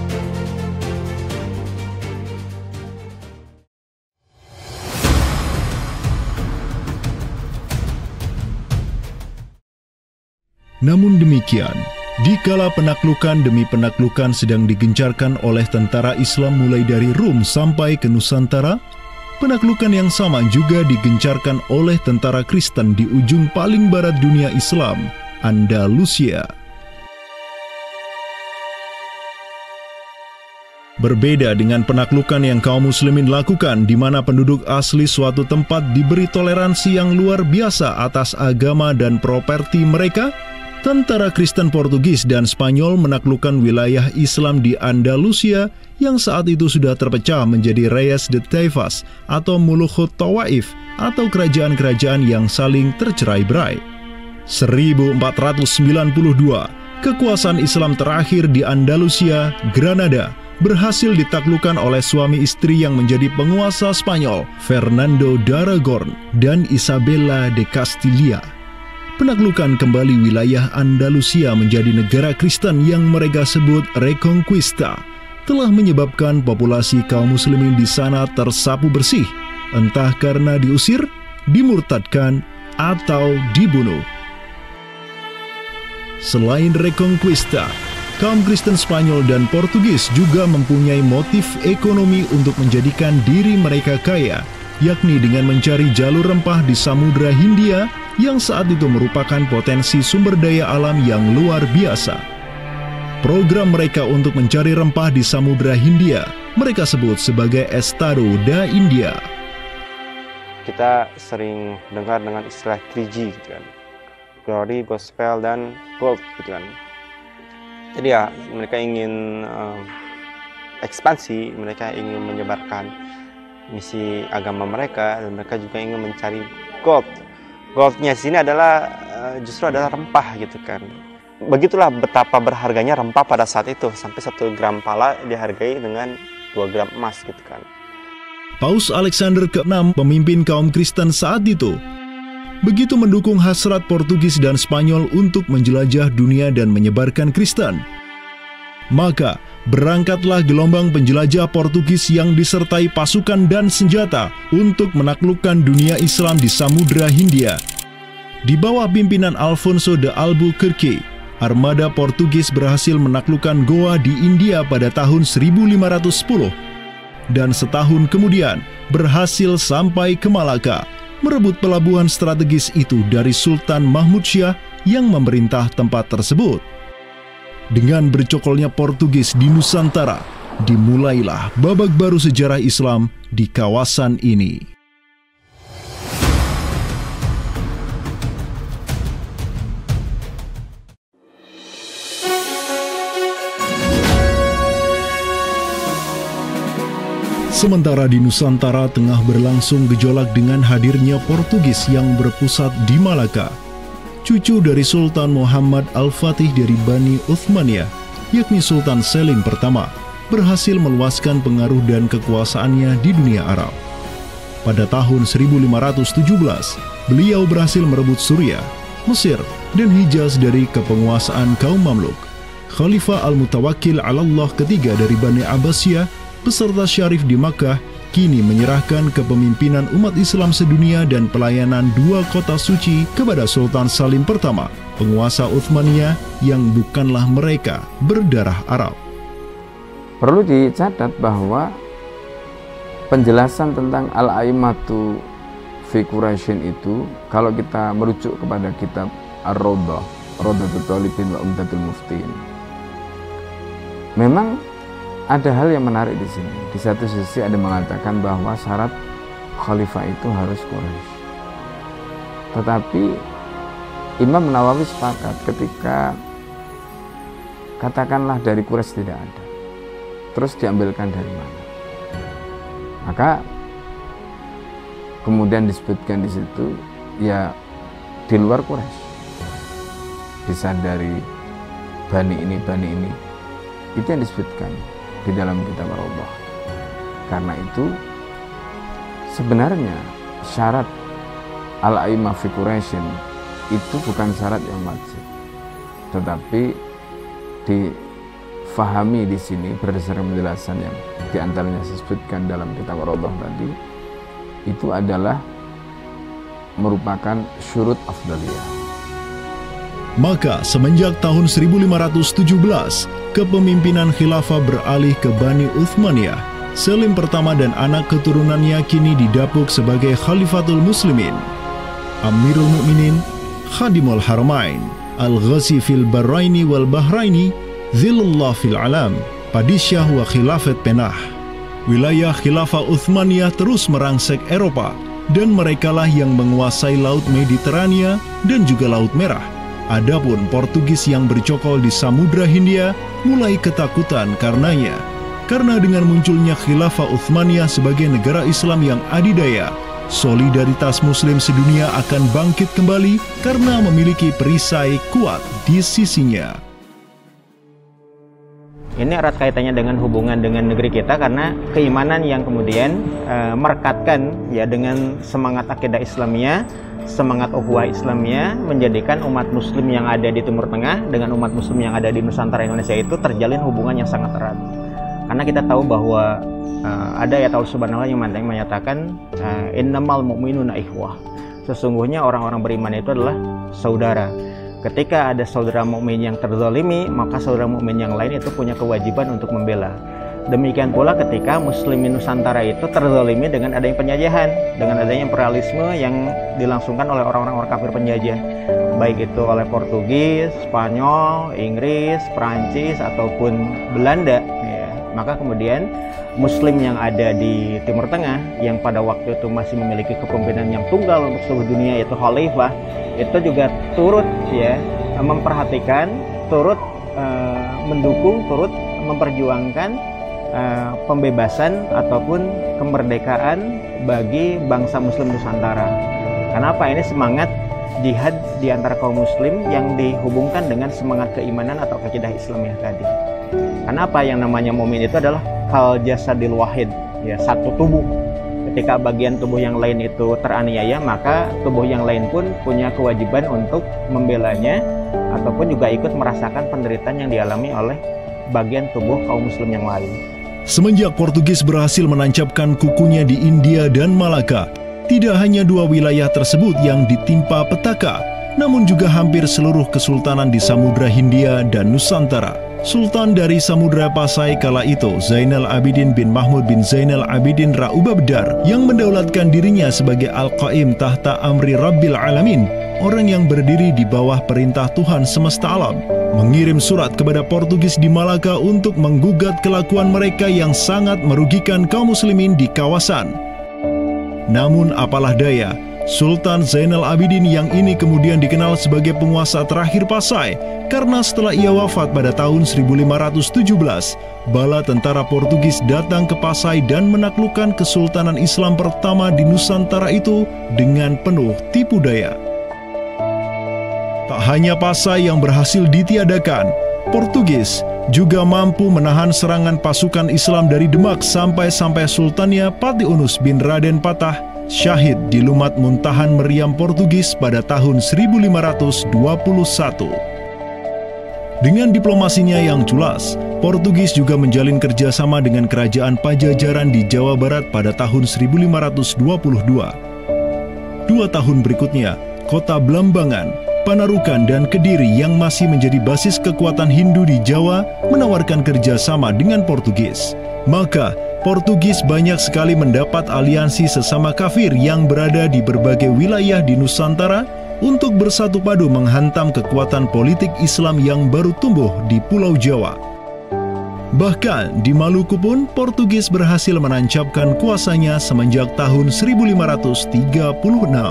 Namun demikian, dikala penaklukan demi penaklukan sedang digencarkan oleh tentara Islam mulai dari Rum sampai ke Nusantara, penaklukan yang sama juga digencarkan oleh tentara Kristen di ujung paling barat dunia Islam, Andalusia. Berbeda dengan penaklukan yang kaum muslimin lakukan, di mana penduduk asli suatu tempat diberi toleransi yang luar biasa atas agama dan properti mereka, tentara Kristen Portugis dan Spanyol menaklukkan wilayah Islam di Andalusia yang saat itu sudah terpecah menjadi Reyes de Taifas atau Mulukhut Tawaif atau kerajaan-kerajaan yang saling tercerai-berai. seribu empat ratus sembilan puluh dua, kekuasaan Islam terakhir di Andalusia, Granada, berhasil ditaklukkan oleh suami istri yang menjadi penguasa Spanyol, Fernando de Aragon dan Isabella de Castilla. Penaklukan kembali wilayah Andalusia menjadi negara Kristen yang mereka sebut Reconquista telah menyebabkan populasi kaum muslimin di sana tersapu bersih, entah karena diusir, dimurtadkan, atau dibunuh. Selain Reconquista, kaum Kristen Spanyol dan Portugis juga mempunyai motif ekonomi untuk menjadikan diri mereka kaya, yakni dengan mencari jalur rempah di Samudra Hindia yang saat itu merupakan potensi sumber daya alam yang luar biasa. Program mereka untuk mencari rempah di Samudra Hindia mereka sebut sebagai Estado da India. Kita sering dengar dengan istilah tiga G gitu kan, Glory, Gospel, dan Gold gitu kan. Jadi ya mereka ingin um, ekspansi, mereka ingin menyebarkan misi agama mereka, dan mereka juga ingin mencari gold. Goldnya di sini adalah uh, justru adalah rempah gitu kan. Begitulah betapa berharganya rempah pada saat itu, sampai satu gram pala dihargai dengan dua gram emas gitu kan. Paus Alexander keenam, pemimpin kaum Kristen saat itu, begitu mendukung hasrat Portugis dan Spanyol untuk menjelajah dunia dan menyebarkan Kristen. Maka berangkatlah gelombang penjelajah Portugis yang disertai pasukan dan senjata untuk menaklukkan dunia Islam di Samudra Hindia. Di bawah pimpinan Alfonso de Albuquerque, armada Portugis berhasil menaklukkan Goa di India pada tahun seribu lima ratus sepuluh. Dan setahun kemudian berhasil sampai ke Malaka, merebut pelabuhan strategis itu dari Sultan Mahmud Syah yang memerintah tempat tersebut. Dengan bercokolnya Portugis di Nusantara, dimulailah babak baru sejarah Islam di kawasan ini. Sementara di Nusantara tengah berlangsung gejolak dengan hadirnya Portugis yang berpusat di Malaka. Cucu dari Sultan Muhammad Al-Fatih dari Bani Uthmaniyah, yakni Sultan Selim pertama, berhasil meluaskan pengaruh dan kekuasaannya di dunia Arab. Pada tahun seribu lima ratus tujuh belas, beliau berhasil merebut Suriah, Mesir, dan Hijaz dari kepenguasaan kaum Mamluk. Khalifah Al-Mutawakkil 'ala Allah ketiga dari Bani Abbasiyah beserta Syarif di Makkah kini menyerahkan kepemimpinan umat Islam sedunia dan pelayanan dua kota suci kepada Sultan Salim pertama, penguasa Uthmaniyah yang bukanlah mereka berdarah Arab. Perlu dicatat bahwa penjelasan tentang Al-A'immatu fi Quraisyin itu, kalau kita merujuk kepada kitab Ar-Rawdah, Rawdatul Thalibin wa Umdatul Muftin, memang ada hal yang menarik di sini. Di satu sisi ada mengatakan bahwa syarat khalifah itu harus Quraisy. Tetapi Imam Nawawi sepakat ketika katakanlah dari Quraisy tidak ada, terus diambilkan dari mana? Maka kemudian disebutkan di situ ya di luar Quraisy, bisa dari bani ini bani ini, itu yang disebutkan di dalam kitab Ar-Rawdah. Karena itu sebenarnya syarat al-a'immah fi Quraisyin itu bukan syarat yang wajib, tetapi difahami di sini berdasarkan penjelasan yang diantaranya disebutkan dalam kitab Ar-Rawdah tadi, itu adalah merupakan syurut afdaliyah. Maka semenjak tahun seribu lima ratus tujuh belas, kepemimpinan khilafah beralih ke Bani Uthmaniyah. Selim pertama dan anak keturunannya kini didapuk sebagai Khalifatul Muslimin. Amirul Mukminin, Khadimul Haramain, Al-Ghazi fil Bahraini wal Bahraini, Zilullah fil Alam, Padisyah wa Khilafat Penah. Wilayah khilafah Uthmaniyah terus merangsek Eropa, dan merekalah yang menguasai Laut Mediterania dan juga Laut Merah. Adapun Portugis yang bercokol di Samudra Hindia mulai ketakutan karenanya. Karena dengan munculnya khilafah Uthmaniyah sebagai negara Islam yang adidaya, solidaritas Muslim sedunia akan bangkit kembali karena memiliki perisai kuat di sisinya. Ini erat kaitannya dengan hubungan dengan negeri kita, karena keimanan yang kemudian e, merekatkan ya dengan semangat akidah Islamiyah, semangat ukhuwah Islamiyah, menjadikan umat Muslim yang ada di Timur Tengah dengan umat Muslim yang ada di Nusantara Indonesia itu terjalin hubungan yang sangat erat. Karena kita tahu bahwa uh, ada ayat Allah Subhanahu wa taala yang menyatakan uh, innamal mu'minuna ikhwah. Sesungguhnya orang-orang beriman itu adalah saudara. Ketika ada saudara mukmin yang terzalimi, maka saudara mukmin yang lain itu punya kewajiban untuk membela. Demikian pula ketika Muslimin Nusantara itu terzalimi dengan adanya penjajahan, dengan adanya imperialisme yang dilangsungkan oleh orang-orang kafir penjajah, baik itu oleh Portugis, Spanyol, Inggris, Perancis ataupun Belanda. Ya. Maka kemudian Muslim yang ada di Timur Tengah yang pada waktu itu masih memiliki kepemimpinan yang tunggal untuk seluruh dunia, yaitu Khalifah, itu juga turut ya memperhatikan, turut uh, mendukung, turut memperjuangkan Uh, pembebasan ataupun kemerdekaan bagi bangsa Muslim Nusantara. Kenapa? Ini semangat jihad di antara kaum Muslim yang dihubungkan dengan semangat keimanan atau akidah Islamiyah tadi. Kenapa? Yang namanya mukmin itu adalah kal jasadil wahid, ya, satu tubuh. Ketika bagian tubuh yang lain itu teraniaya, maka tubuh yang lain pun punya kewajiban untuk membelanya ataupun juga ikut merasakan penderitaan yang dialami oleh bagian tubuh kaum Muslim yang lain. Semenjak Portugis berhasil menancapkan kukunya di India dan Malaka, tidak hanya dua wilayah tersebut yang ditimpa petaka, namun juga hampir seluruh kesultanan di Samudra Hindia dan Nusantara. Sultan dari Samudra Pasai kala itu, Zainal Abidin bin Mahmud bin Zainal Abidin Ra'ubabdar, yang mendaulatkan dirinya sebagai Al-Qaim tahta Amri Rabbil Alamin, orang yang berdiri di bawah perintah Tuhan semesta alam, mengirim surat kepada Portugis di Malaka untuk menggugat kelakuan mereka yang sangat merugikan kaum muslimin di kawasan. Namun apalah daya, Sultan Zainal Abidin yang ini kemudian dikenal sebagai penguasa terakhir Pasai, karena setelah ia wafat pada tahun seribu lima ratus tujuh belas, bala tentara Portugis datang ke Pasai dan menaklukkan Kesultanan Islam pertama di Nusantara itu dengan penuh tipu daya. Tak hanya Pasai yang berhasil ditiadakan, Portugis juga mampu menahan serangan pasukan Islam dari Demak sampai-sampai Sultannya Patiunus bin Raden Patah syahid di Lumat Muntahan Meriam Portugis pada tahun seribu lima ratus dua puluh satu. Dengan diplomasinya yang culas, Portugis juga menjalin kerjasama dengan kerajaan Pajajaran di Jawa Barat pada tahun seribu lima ratus dua puluh dua. Dua tahun berikutnya, kota Blambangan, Panarukan, dan Kediri yang masih menjadi basis kekuatan Hindu di Jawa menawarkan kerjasama dengan Portugis. Maka, Portugis banyak sekali mendapat aliansi sesama kafir yang berada di berbagai wilayah di Nusantara untuk bersatu padu menghantam kekuatan politik Islam yang baru tumbuh di Pulau Jawa. Bahkan di Maluku pun Portugis berhasil menancapkan kuasanya semenjak tahun seribu lima ratus tiga puluh enam.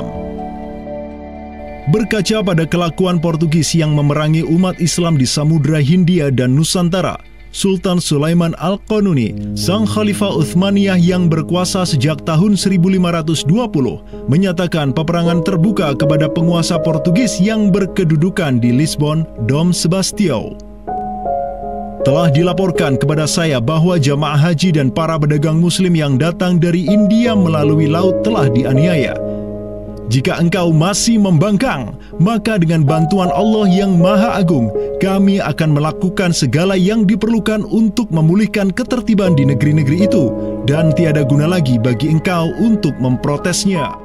Berkaca pada kelakuan Portugis yang memerangi umat Islam di Samudra Hindia dan Nusantara, Sultan Sulaiman Al-Qanuni, sang Khalifah Uthmaniyah yang berkuasa sejak tahun seribu lima ratus dua puluh, menyatakan peperangan terbuka kepada penguasa Portugis yang berkedudukan di Lisbon, Dom Sebastião. Telah dilaporkan kepada saya bahwa jamaah haji dan para pedagang muslim yang datang dari India melalui laut telah dianiaya. Jika engkau masih membangkang, maka dengan bantuan Allah yang Maha Agung, kami akan melakukan segala yang diperlukan untuk memulihkan ketertiban di negeri-negeri itu, dan tiada guna lagi bagi engkau untuk memprotesnya.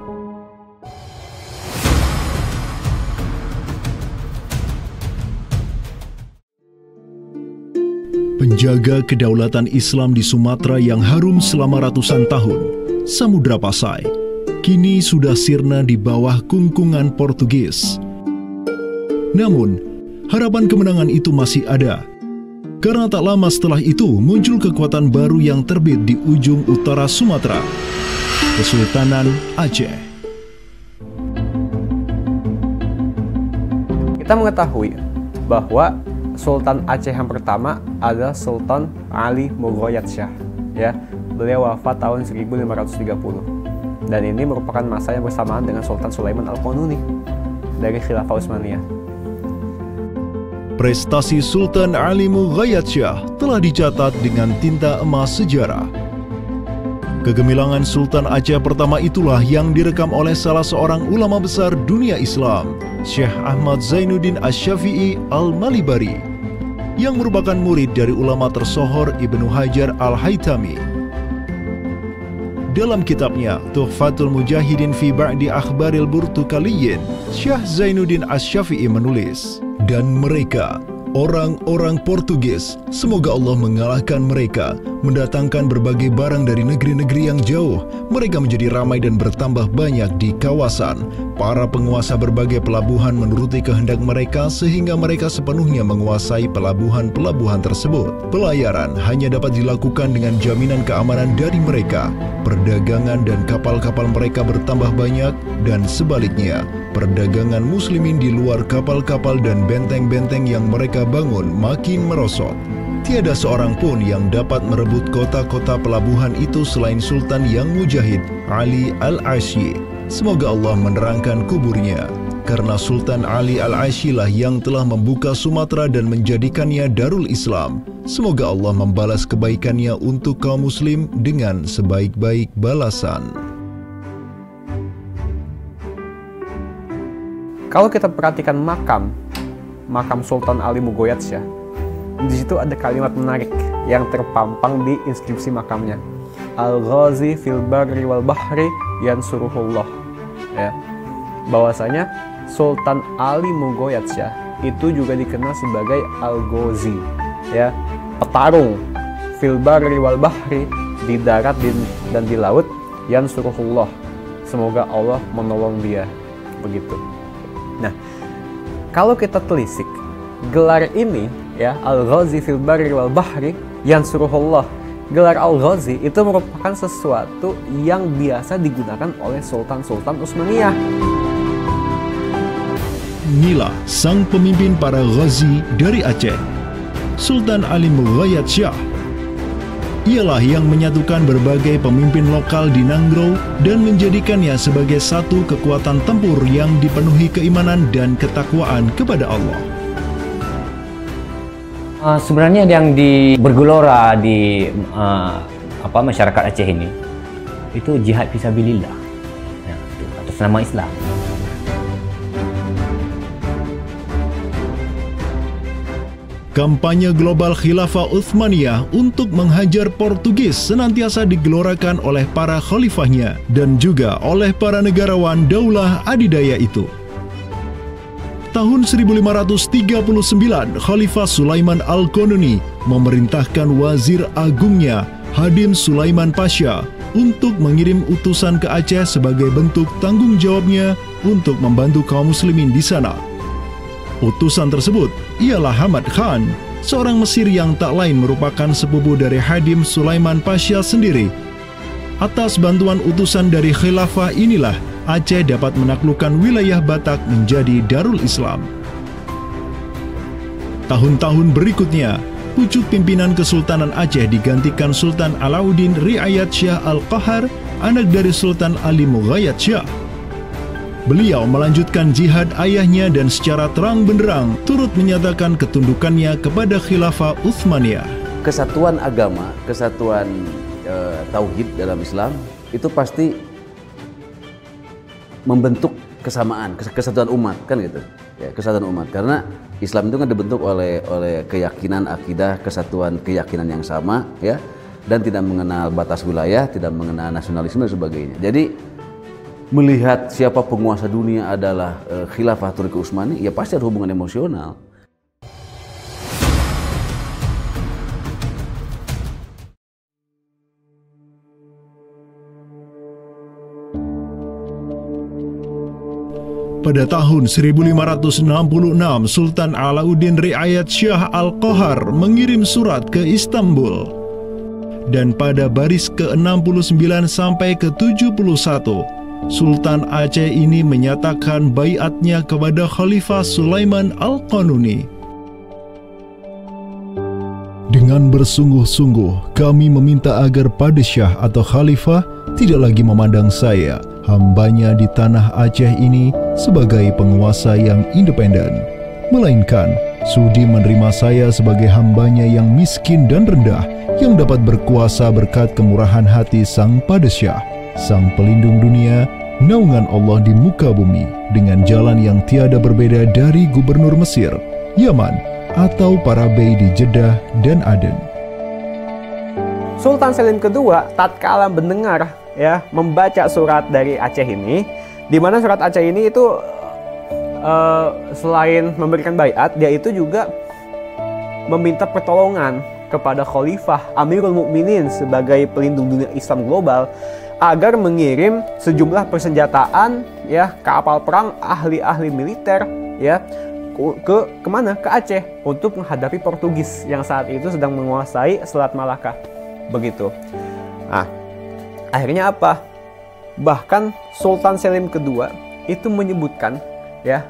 Penjaga kedaulatan Islam di Sumatera yang harum selama ratusan tahun, Samudra Pasai, kini sudah sirna di bawah kungkungan Portugis. Namun, harapan kemenangan itu masih ada. Karena tak lama setelah itu muncul kekuatan baru yang terbit di ujung utara Sumatera, Kesultanan Aceh. Kita mengetahui bahwa Sultan Aceh yang pertama adalah Sultan Ali Mughayat Shah. Ya, beliau wafat tahun seribu lima ratus tiga puluh. Dan ini merupakan masa yang bersamaan dengan Sultan Sulaiman Al-Qanuni dari Khilafah Utsmaniyah. Prestasi Sultan Ali Mughayat Shah telah dicatat dengan tinta emas sejarah. Kegemilangan Sultan Aceh pertama itulah yang direkam oleh salah seorang ulama besar dunia Islam, Syekh Ahmad Zainuddin Asy-Syafi'i Al-Malibari, yang merupakan murid dari ulama tersohor Ibnu Hajar Al-Haytami. Dalam kitabnya Tuhfatul Mujahidin fi Ba'di Akhbaril Burtukaliyin, Syekh Zainuddin Asy-Syafi'i menulis, dan mereka, Orang-orang Portugis, semoga Allah mengalahkan mereka, mendatangkan berbagai barang dari negeri-negeri yang jauh. Mereka menjadi ramai dan bertambah banyak di kawasan. Para penguasa berbagai pelabuhan menuruti kehendak mereka sehingga mereka sepenuhnya menguasai pelabuhan-pelabuhan tersebut. Pelayaran hanya dapat dilakukan dengan jaminan keamanan dari mereka. Perdagangan dan kapal-kapal mereka bertambah banyak dan sebaliknya, perdagangan muslimin di luar kapal-kapal dan benteng-benteng yang mereka bangun makin merosot. Tiada seorang pun yang dapat merebut kota-kota pelabuhan itu selain Sultan yang mujahid, Ali Al-Ashi. Semoga Allah menerangkan kuburnya. Karena Sultan Ali Al-Ashi lah yang telah membuka Sumatera dan menjadikannya Darul Islam. Semoga Allah membalas kebaikannya untuk kaum muslim dengan sebaik-baik balasan. Kalau kita perhatikan makam, makam Sultan Ali Mugoyatsyah, di situ ada kalimat menarik yang terpampang di inskripsi makamnya. Al-Ghazi fil barri wal bahri yansuruhullah. Ya, bahwasanya Sultan Ali Mugoyatsyah itu juga dikenal sebagai Al-Ghazi, ya, petarung fil barri wal bahri, di darat dan di laut, yansuruhullah, semoga Allah menolong dia, begitu. Nah, kalau kita telisik gelar ini, ya, Al-Ghazi fil barri wal bahri yansuruhullah, gelar Al-Ghazi itu merupakan sesuatu yang biasa digunakan oleh Sultan-Sultan Utsmaniyah. Inilah sang pemimpin para Ghazi dari Aceh, Sultan Ali Mughayat-Syah. Ialah yang menyatukan berbagai pemimpin lokal di Nanggro dan menjadikannya sebagai satu kekuatan tempur yang dipenuhi keimanan dan ketakwaan kepada Allah. Uh, sebenarnya yang di bergelora di uh, apa masyarakat Aceh ini itu jihad fisabilillah, ya, atas nama Islam. Kampanye global Khilafah Utsmaniyah untuk menghajar Portugis senantiasa digelorakan oleh para khalifahnya dan juga oleh para negarawan Daulah Adidaya itu. Tahun seribu lima ratus tiga puluh sembilan, Khalifah Sulaiman Al-Qanuni memerintahkan wazir agungnya, Hadim Sulaiman Pasha, untuk mengirim utusan ke Aceh sebagai bentuk tanggung jawabnya untuk membantu kaum muslimin di sana. Utusan tersebut ialah Hamad Khan, seorang Mesir yang tak lain merupakan sepupu dari Hadim Sulaiman Pasha sendiri. Atas bantuan utusan dari khilafah inilah Aceh dapat menaklukkan wilayah Batak menjadi Darul Islam. Tahun-tahun berikutnya, pucuk pimpinan Kesultanan Aceh digantikan Sultan Alauddin Riayatsyah Al-Qahar, anak dari Sultan Ali Mughayatsyah. Beliau melanjutkan jihad ayahnya dan secara terang benderang turut menyatakan ketundukannya kepada Khilafah Utsmaniyah. Kesatuan agama, kesatuan e, tauhid dalam Islam itu pasti membentuk kesamaan, kesatuan umat, kan gitu. Ya, kesatuan umat, karena Islam itu kan dibentuk oleh oleh keyakinan akidah, kesatuan keyakinan yang sama, ya, dan tidak mengenal batas wilayah, tidak mengenal nasionalisme dan sebagainya. Jadi melihat siapa penguasa dunia adalah e, Khilafah Turki Utsmani, ya pasti ada hubungan emosional. Pada tahun seribu lima ratus enam puluh enam, Sultan Alauddin Riayatsyah Al-Qahar mengirim surat ke Istanbul. Dan pada baris ke enam puluh sembilan sampai ke tujuh puluh satu, Sultan Aceh ini menyatakan baiatnya kepada Khalifah Sulaiman Al-Qanuni. Dengan bersungguh-sungguh, kami meminta agar Padishah atau Khalifah tidak lagi memandang saya, hambanya di tanah Aceh ini, sebagai penguasa yang independen, melainkan sudi menerima saya sebagai hambanya yang miskin dan rendah, yang dapat berkuasa berkat kemurahan hati Sang Padishah, Sang Pelindung dunia, naungan Allah di muka bumi, dengan jalan yang tiada berbeda dari gubernur Mesir, Yaman, atau para bey di Jeddah dan Aden. Sultan Selim kedua tatkala mendengar, ya, membaca surat dari Aceh ini, di mana surat Aceh ini itu uh, selain memberikan baiat, dia itu juga meminta pertolongan kepada Khalifah Amirul Mukminin sebagai pelindung dunia Islam global agar mengirim sejumlah persenjataan ya, kapal perang, ahli-ahli militer ya ke kemana? Ke Aceh untuk menghadapi Portugis yang saat itu sedang menguasai Selat Malaka. Begitu. Nah, akhirnya apa? Bahkan Sultan Selim kedua itu menyebutkan ya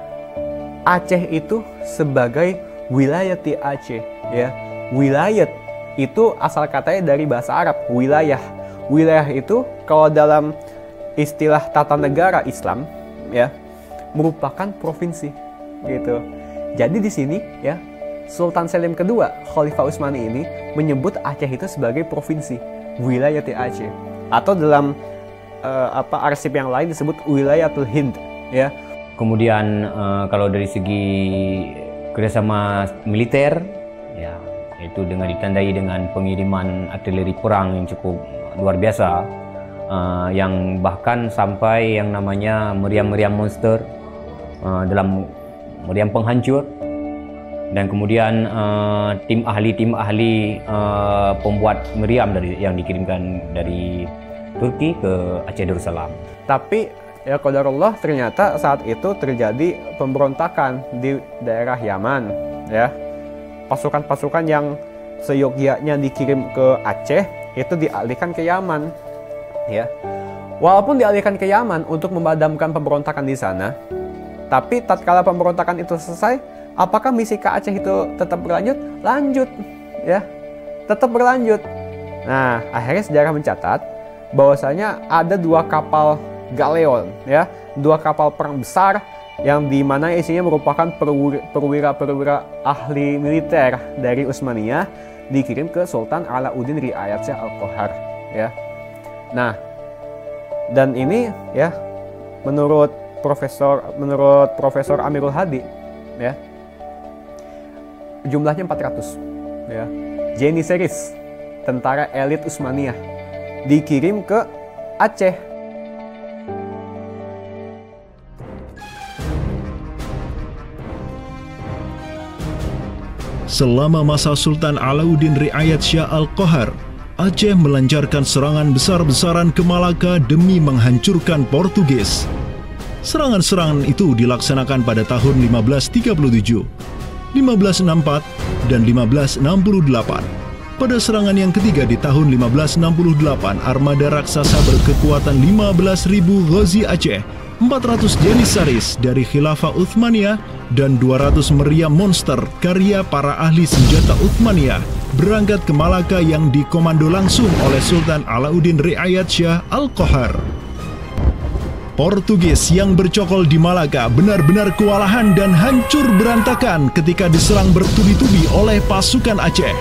Aceh itu sebagai wilayati Aceh ya. Wilayat itu asal katanya dari bahasa Arab, wilayah. Wilayah itu kalau dalam istilah tata negara Islam ya merupakan provinsi gitu. Jadi di sini ya Sultan Selim kedua Khalifah Utsmani ini menyebut Aceh itu sebagai provinsi, wilayati Aceh. Atau dalam uh, apa arsip yang lain disebut wilayatul Hind ya. Kemudian uh, kalau dari segi kerjasama militer ya, itu dengan ditandai dengan pengiriman artileri perang yang cukup luar biasa, uh, yang bahkan sampai yang namanya meriam-meriam monster uh, dalam meriam penghancur, dan kemudian uh, tim ahli-tim ahli uh, pembuat meriam dari yang dikirimkan dari Turki ke Aceh Darussalam. Tapi ya qadarullah ternyata saat itu terjadi pemberontakan di daerah Yaman ya. Pasukan-pasukan yang seyogyanya dikirim ke Aceh itu dialihkan ke Yaman ya. Walaupun dialihkan ke Yaman untuk memadamkan pemberontakan di sana, tapi tatkala pemberontakan itu selesai, apakah misi ke Aceh itu tetap berlanjut? Lanjut ya. Tetap berlanjut. Nah, akhirnya sejarah mencatat bahwasanya ada dua kapal galeon ya, dua kapal perang besar yang dimana isinya merupakan perwira-perwira ahli militer dari Utsmaniyah dikirim ke Sultan Alauddin Riayat Shah Al-Qahar ya. Nah, dan ini ya menurut Profesor menurut Profesor Amirul Hadi ya jumlahnya empat ratus ya. Janissaries, tentara elit Utsmaniyah, dikirim ke Aceh. Selama masa Sultan Alauddin Riayat Shah Al-Qahar, Aceh melancarkan serangan besar-besaran ke Malaka demi menghancurkan Portugis. Serangan-serangan itu dilaksanakan pada tahun lima belas tiga puluh tujuh, lima belas enam puluh empat, dan lima belas enam puluh delapan. Pada serangan yang ketiga di tahun lima belas enam puluh delapan, armada raksasa berkekuatan lima belas ribu Ghazi Aceh, empat ratus Janissaries dari Khilafah Utsmaniyah, dan dua ratus meriam monster karya para ahli senjata Utsmaniyah berangkat ke Malaka yang dikomando langsung oleh Sultan Alauddin Riayat Shah Al-Qahar. Portugis yang bercokol di Malaka benar-benar kewalahan dan hancur berantakan ketika diserang bertubi-tubi oleh pasukan Aceh.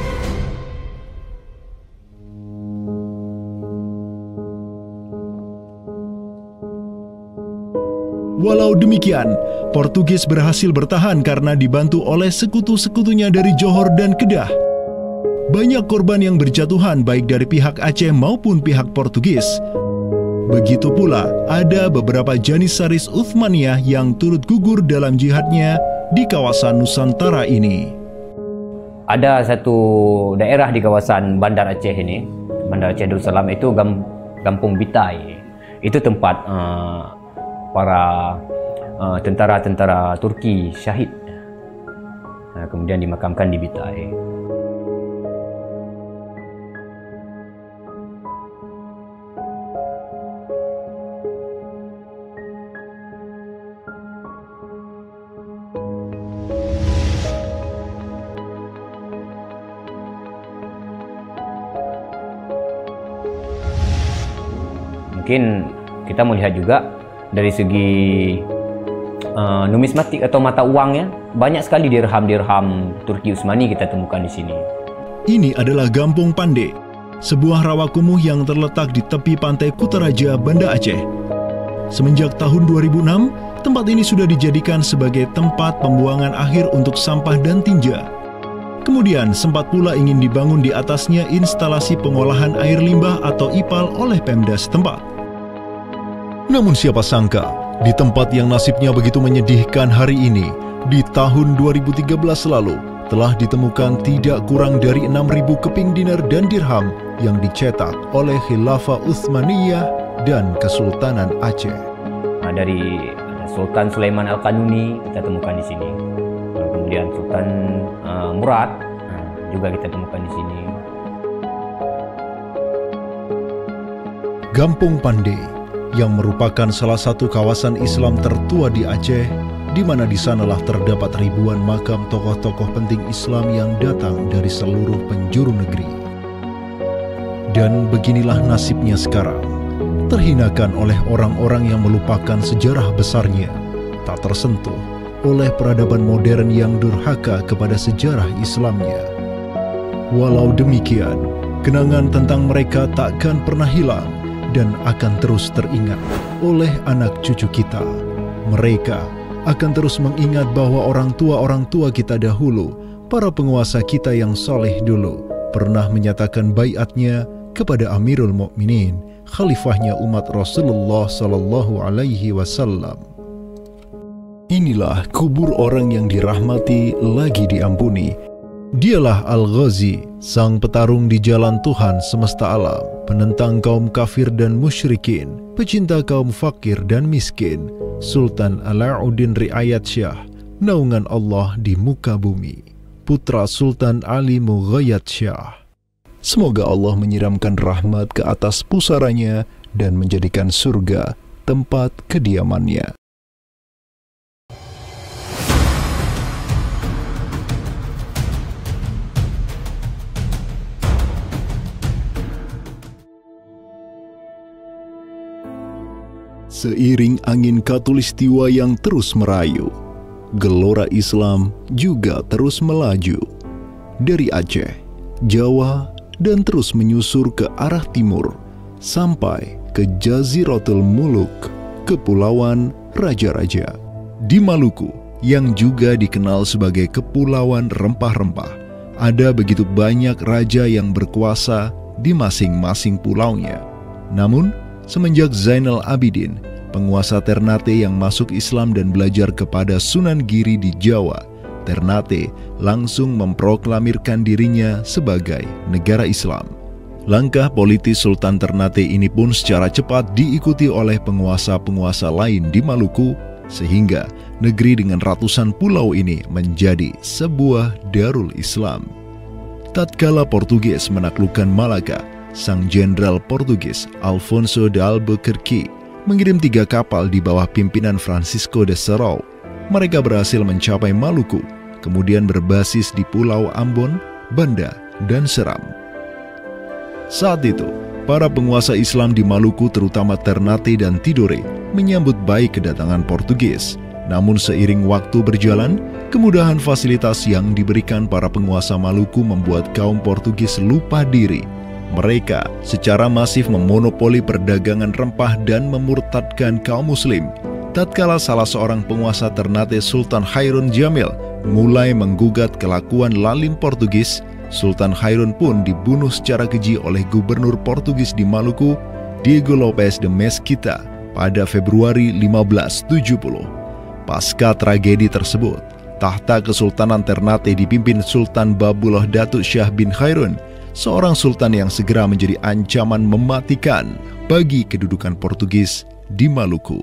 Walau demikian, Portugis berhasil bertahan karena dibantu oleh sekutu-sekutunya dari Johor dan Kedah. Banyak korban yang berjatuhan baik dari pihak Aceh maupun pihak Portugis. Begitu pula ada beberapa Janissaries Utsmaniyah yang turut gugur dalam jihadnya di kawasan Nusantara ini. Ada satu daerah di kawasan Bandar Aceh ini, Bandar Aceh Darussalam, itu Kampung Bitai. Itu tempat uh, para uh, tentara-tentara Turki syahid, nah, kemudian dimakamkan di Bitai. Mungkin kita melihat juga dari segi uh, numismatik atau mata uangnya, banyak sekali dirham-dirham Turki Utsmani kita temukan di sini. Ini adalah Gampung Pande, sebuah rawa kumuh yang terletak di tepi pantai Kutaraja, Banda Aceh. Semenjak tahun dua ribu enam, tempat ini sudah dijadikan sebagai tempat pembuangan akhir untuk sampah dan tinja. Kemudian sempat pula ingin dibangun di atasnya instalasi pengolahan air limbah atau I P A L oleh Pemda setempat. Namun siapa sangka, di tempat yang nasibnya begitu menyedihkan hari ini, di tahun dua ribu tiga belas lalu, telah ditemukan tidak kurang dari enam ribu keping dinar dan dirham yang dicetak oleh Khilafah Utsmaniyah dan Kesultanan Aceh. Nah, dari Sultan Sulaiman Al-Kanuni kita temukan di sini. Kemudian Sultan uh, Murad nah, juga kita temukan di sini. Gampung Pandey yang merupakan salah satu kawasan Islam tertua di Aceh, di mana di sanalah terdapat ribuan makam tokoh-tokoh penting Islam yang datang dari seluruh penjuru negeri. Dan beginilah nasibnya sekarang, terhinakan oleh orang-orang yang melupakan sejarah besarnya, tak tersentuh oleh peradaban modern yang durhaka kepada sejarah Islamnya. Walau demikian, kenangan tentang mereka takkan pernah hilang dan akan terus teringat oleh anak cucu kita. Mereka akan terus mengingat bahwa orang tua-orang tua kita dahulu, para penguasa kita yang soleh dulu, pernah menyatakan baiatnya kepada Amirul Mukminin, khalifahnya umat Rasulullah Sallallahu Alaihi Wasallam. Inilah kubur orang yang dirahmati lagi diampuni. Dialah Al-Ghazi, sang petarung di jalan Tuhan semesta alam, penentang kaum kafir dan musyrikin, pecinta kaum fakir dan miskin, Sultan Alauddin Riayat Syah, naungan Allah di muka bumi, putra Sultan Ali Mughayat Syah. Semoga Allah menyiramkan rahmat ke atas pusaranya dan menjadikan surga tempat kediamannya. Seiring angin Katulistiwa yang terus merayu, gelora Islam juga terus melaju dari Aceh, Jawa, dan terus menyusur ke arah timur sampai ke Jaziratul Muluk, Kepulauan Raja-Raja. Di Maluku, yang juga dikenal sebagai Kepulauan Rempah-Rempah, ada begitu banyak raja yang berkuasa di masing-masing pulaunya. Namun, semenjak Zainal Abidin, penguasa Ternate yang masuk Islam dan belajar kepada Sunan Giri di Jawa, Ternate langsung memproklamirkan dirinya sebagai negara Islam. Langkah politis Sultan Ternate ini pun secara cepat diikuti oleh penguasa-penguasa lain di Maluku, sehingga negeri dengan ratusan pulau ini menjadi sebuah darul Islam. Tatkala Portugis menaklukkan Malaka, sang jenderal Portugis Alfonso de Albuquerque mengirim tiga kapal di bawah pimpinan Francisco de Serrao. Mereka berhasil mencapai Maluku, kemudian berbasis di Pulau Ambon, Banda, dan Seram. Saat itu, para penguasa Islam di Maluku terutama Ternate dan Tidore menyambut baik kedatangan Portugis. Namun seiring waktu berjalan, kemudahan fasilitas yang diberikan para penguasa Maluku membuat kaum Portugis lupa diri. Mereka secara masif memonopoli perdagangan rempah dan memurtadkan kaum muslim. Tatkala salah seorang penguasa Ternate, Sultan Hairun Jamil, mulai menggugat kelakuan lalim Portugis, Sultan Hairun pun dibunuh secara keji oleh gubernur Portugis di Maluku, Diego Lopes de Mesquita, pada Februari lima belas tujuh puluh. Pasca tragedi tersebut, tahta Kesultanan Ternate dipimpin Sultan Babullah Datuk Syah bin Hairun, seorang sultan yang segera menjadi ancaman mematikan bagi kedudukan Portugis di Maluku.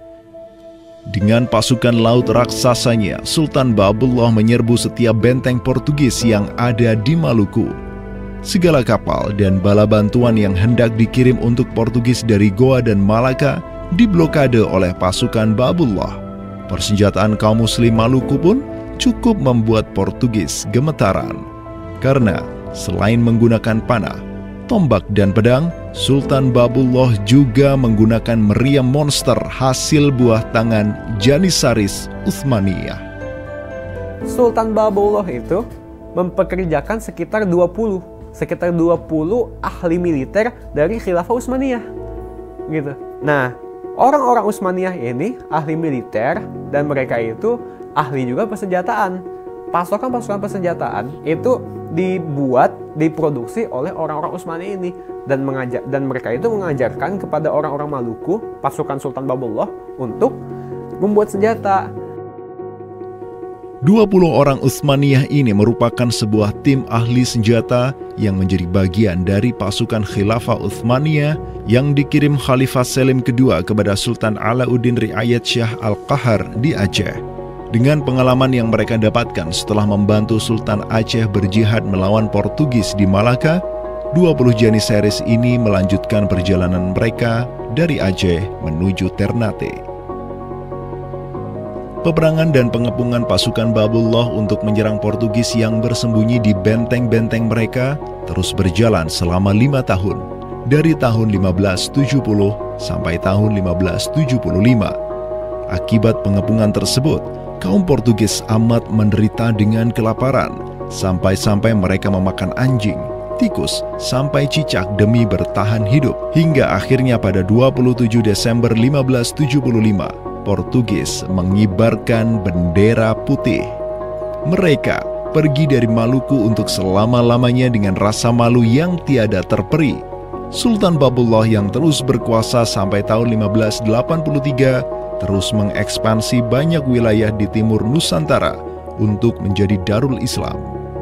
Dengan pasukan laut raksasanya, Sultan Babullah menyerbu setiap benteng Portugis yang ada di Maluku. Segala kapal dan bala bantuan yang hendak dikirim untuk Portugis dari Goa dan Malaka diblokade oleh pasukan Babullah. Persenjataan kaum muslim Maluku pun cukup membuat Portugis gemetaran. Karena selain menggunakan panah, tombak, dan pedang, Sultan Babullah juga menggunakan meriam monster hasil buah tangan Janissaris Utsmaniyah. Sultan Babullah itu mempekerjakan sekitar dua puluh sekitar dua puluh ahli militer dari Khilafah Utsmaniyah. Gitu. Nah, orang-orang Utsmaniyah ini ahli militer dan mereka itu ahli juga persenjataan. Pasukan-pasukan persenjataan itu dibuat, diproduksi oleh orang-orang Utsmani ini dan mengajar dan mereka itu mengajarkan kepada orang-orang Maluku, pasukan Sultan Babullah, untuk membuat senjata. dua puluh orang Utsmaniyah ini merupakan sebuah tim ahli senjata yang menjadi bagian dari pasukan Khilafah Utsmaniyah yang dikirim Khalifah Selim kedua kepada Sultan Alauddin Riayat Shah Al-Qahar di Aceh. Dengan pengalaman yang mereka dapatkan setelah membantu Sultan Aceh berjihad melawan Portugis di Malaka, dua puluh Janissaries ini melanjutkan perjalanan mereka dari Aceh menuju Ternate. Peperangan dan pengepungan pasukan Babullah untuk menyerang Portugis yang bersembunyi di benteng-benteng mereka terus berjalan selama lima tahun, dari tahun lima belas tujuh puluh sampai tahun lima belas tujuh puluh lima. Akibat pengepungan tersebut, kaum Portugis amat menderita dengan kelaparan, sampai-sampai mereka memakan anjing, tikus, sampai cicak demi bertahan hidup. Hingga akhirnya pada dua puluh tujuh Desember lima belas tujuh puluh lima, Portugis mengibarkan bendera putih. Mereka pergi dari Maluku untuk selama-lamanya dengan rasa malu yang tiada terperi. Sultan Babullah yang terus berkuasa sampai tahun lima belas delapan puluh tiga terus mengekspansi banyak wilayah di timur Nusantara untuk menjadi Darul Islam.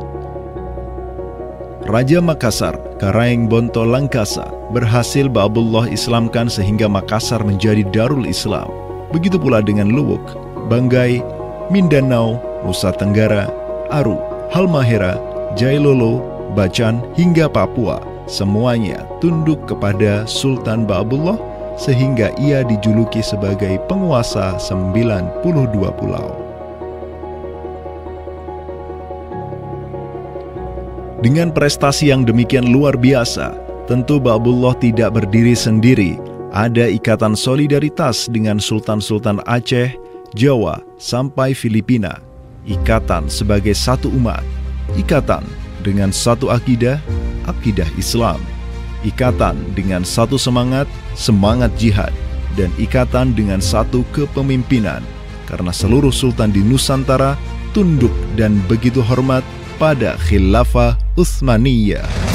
Raja Makassar, Karaeng Bonto Langkasa, berhasil Babullah Islamkan sehingga Makassar menjadi Darul Islam. Begitu pula dengan Luwuk, Banggai, Mindanao, Nusa Tenggara, Aru, Halmahera, Jailolo, Bacan, hingga Papua. Semuanya tunduk kepada Sultan Babullah sehingga ia dijuluki sebagai penguasa sembilan puluh dua pulau. Dengan prestasi yang demikian luar biasa, tentu Babullah tidak berdiri sendiri. Ada ikatan solidaritas dengan sultan-sultan Aceh, Jawa, sampai Filipina. Ikatan sebagai satu umat. Ikatan dengan satu akidah, akidah Islam. Ikatan dengan satu semangat, semangat jihad. Dan ikatan dengan satu kepemimpinan. Karena seluruh sultan di Nusantara tunduk dan begitu hormat pada Khilafah Utsmaniyah.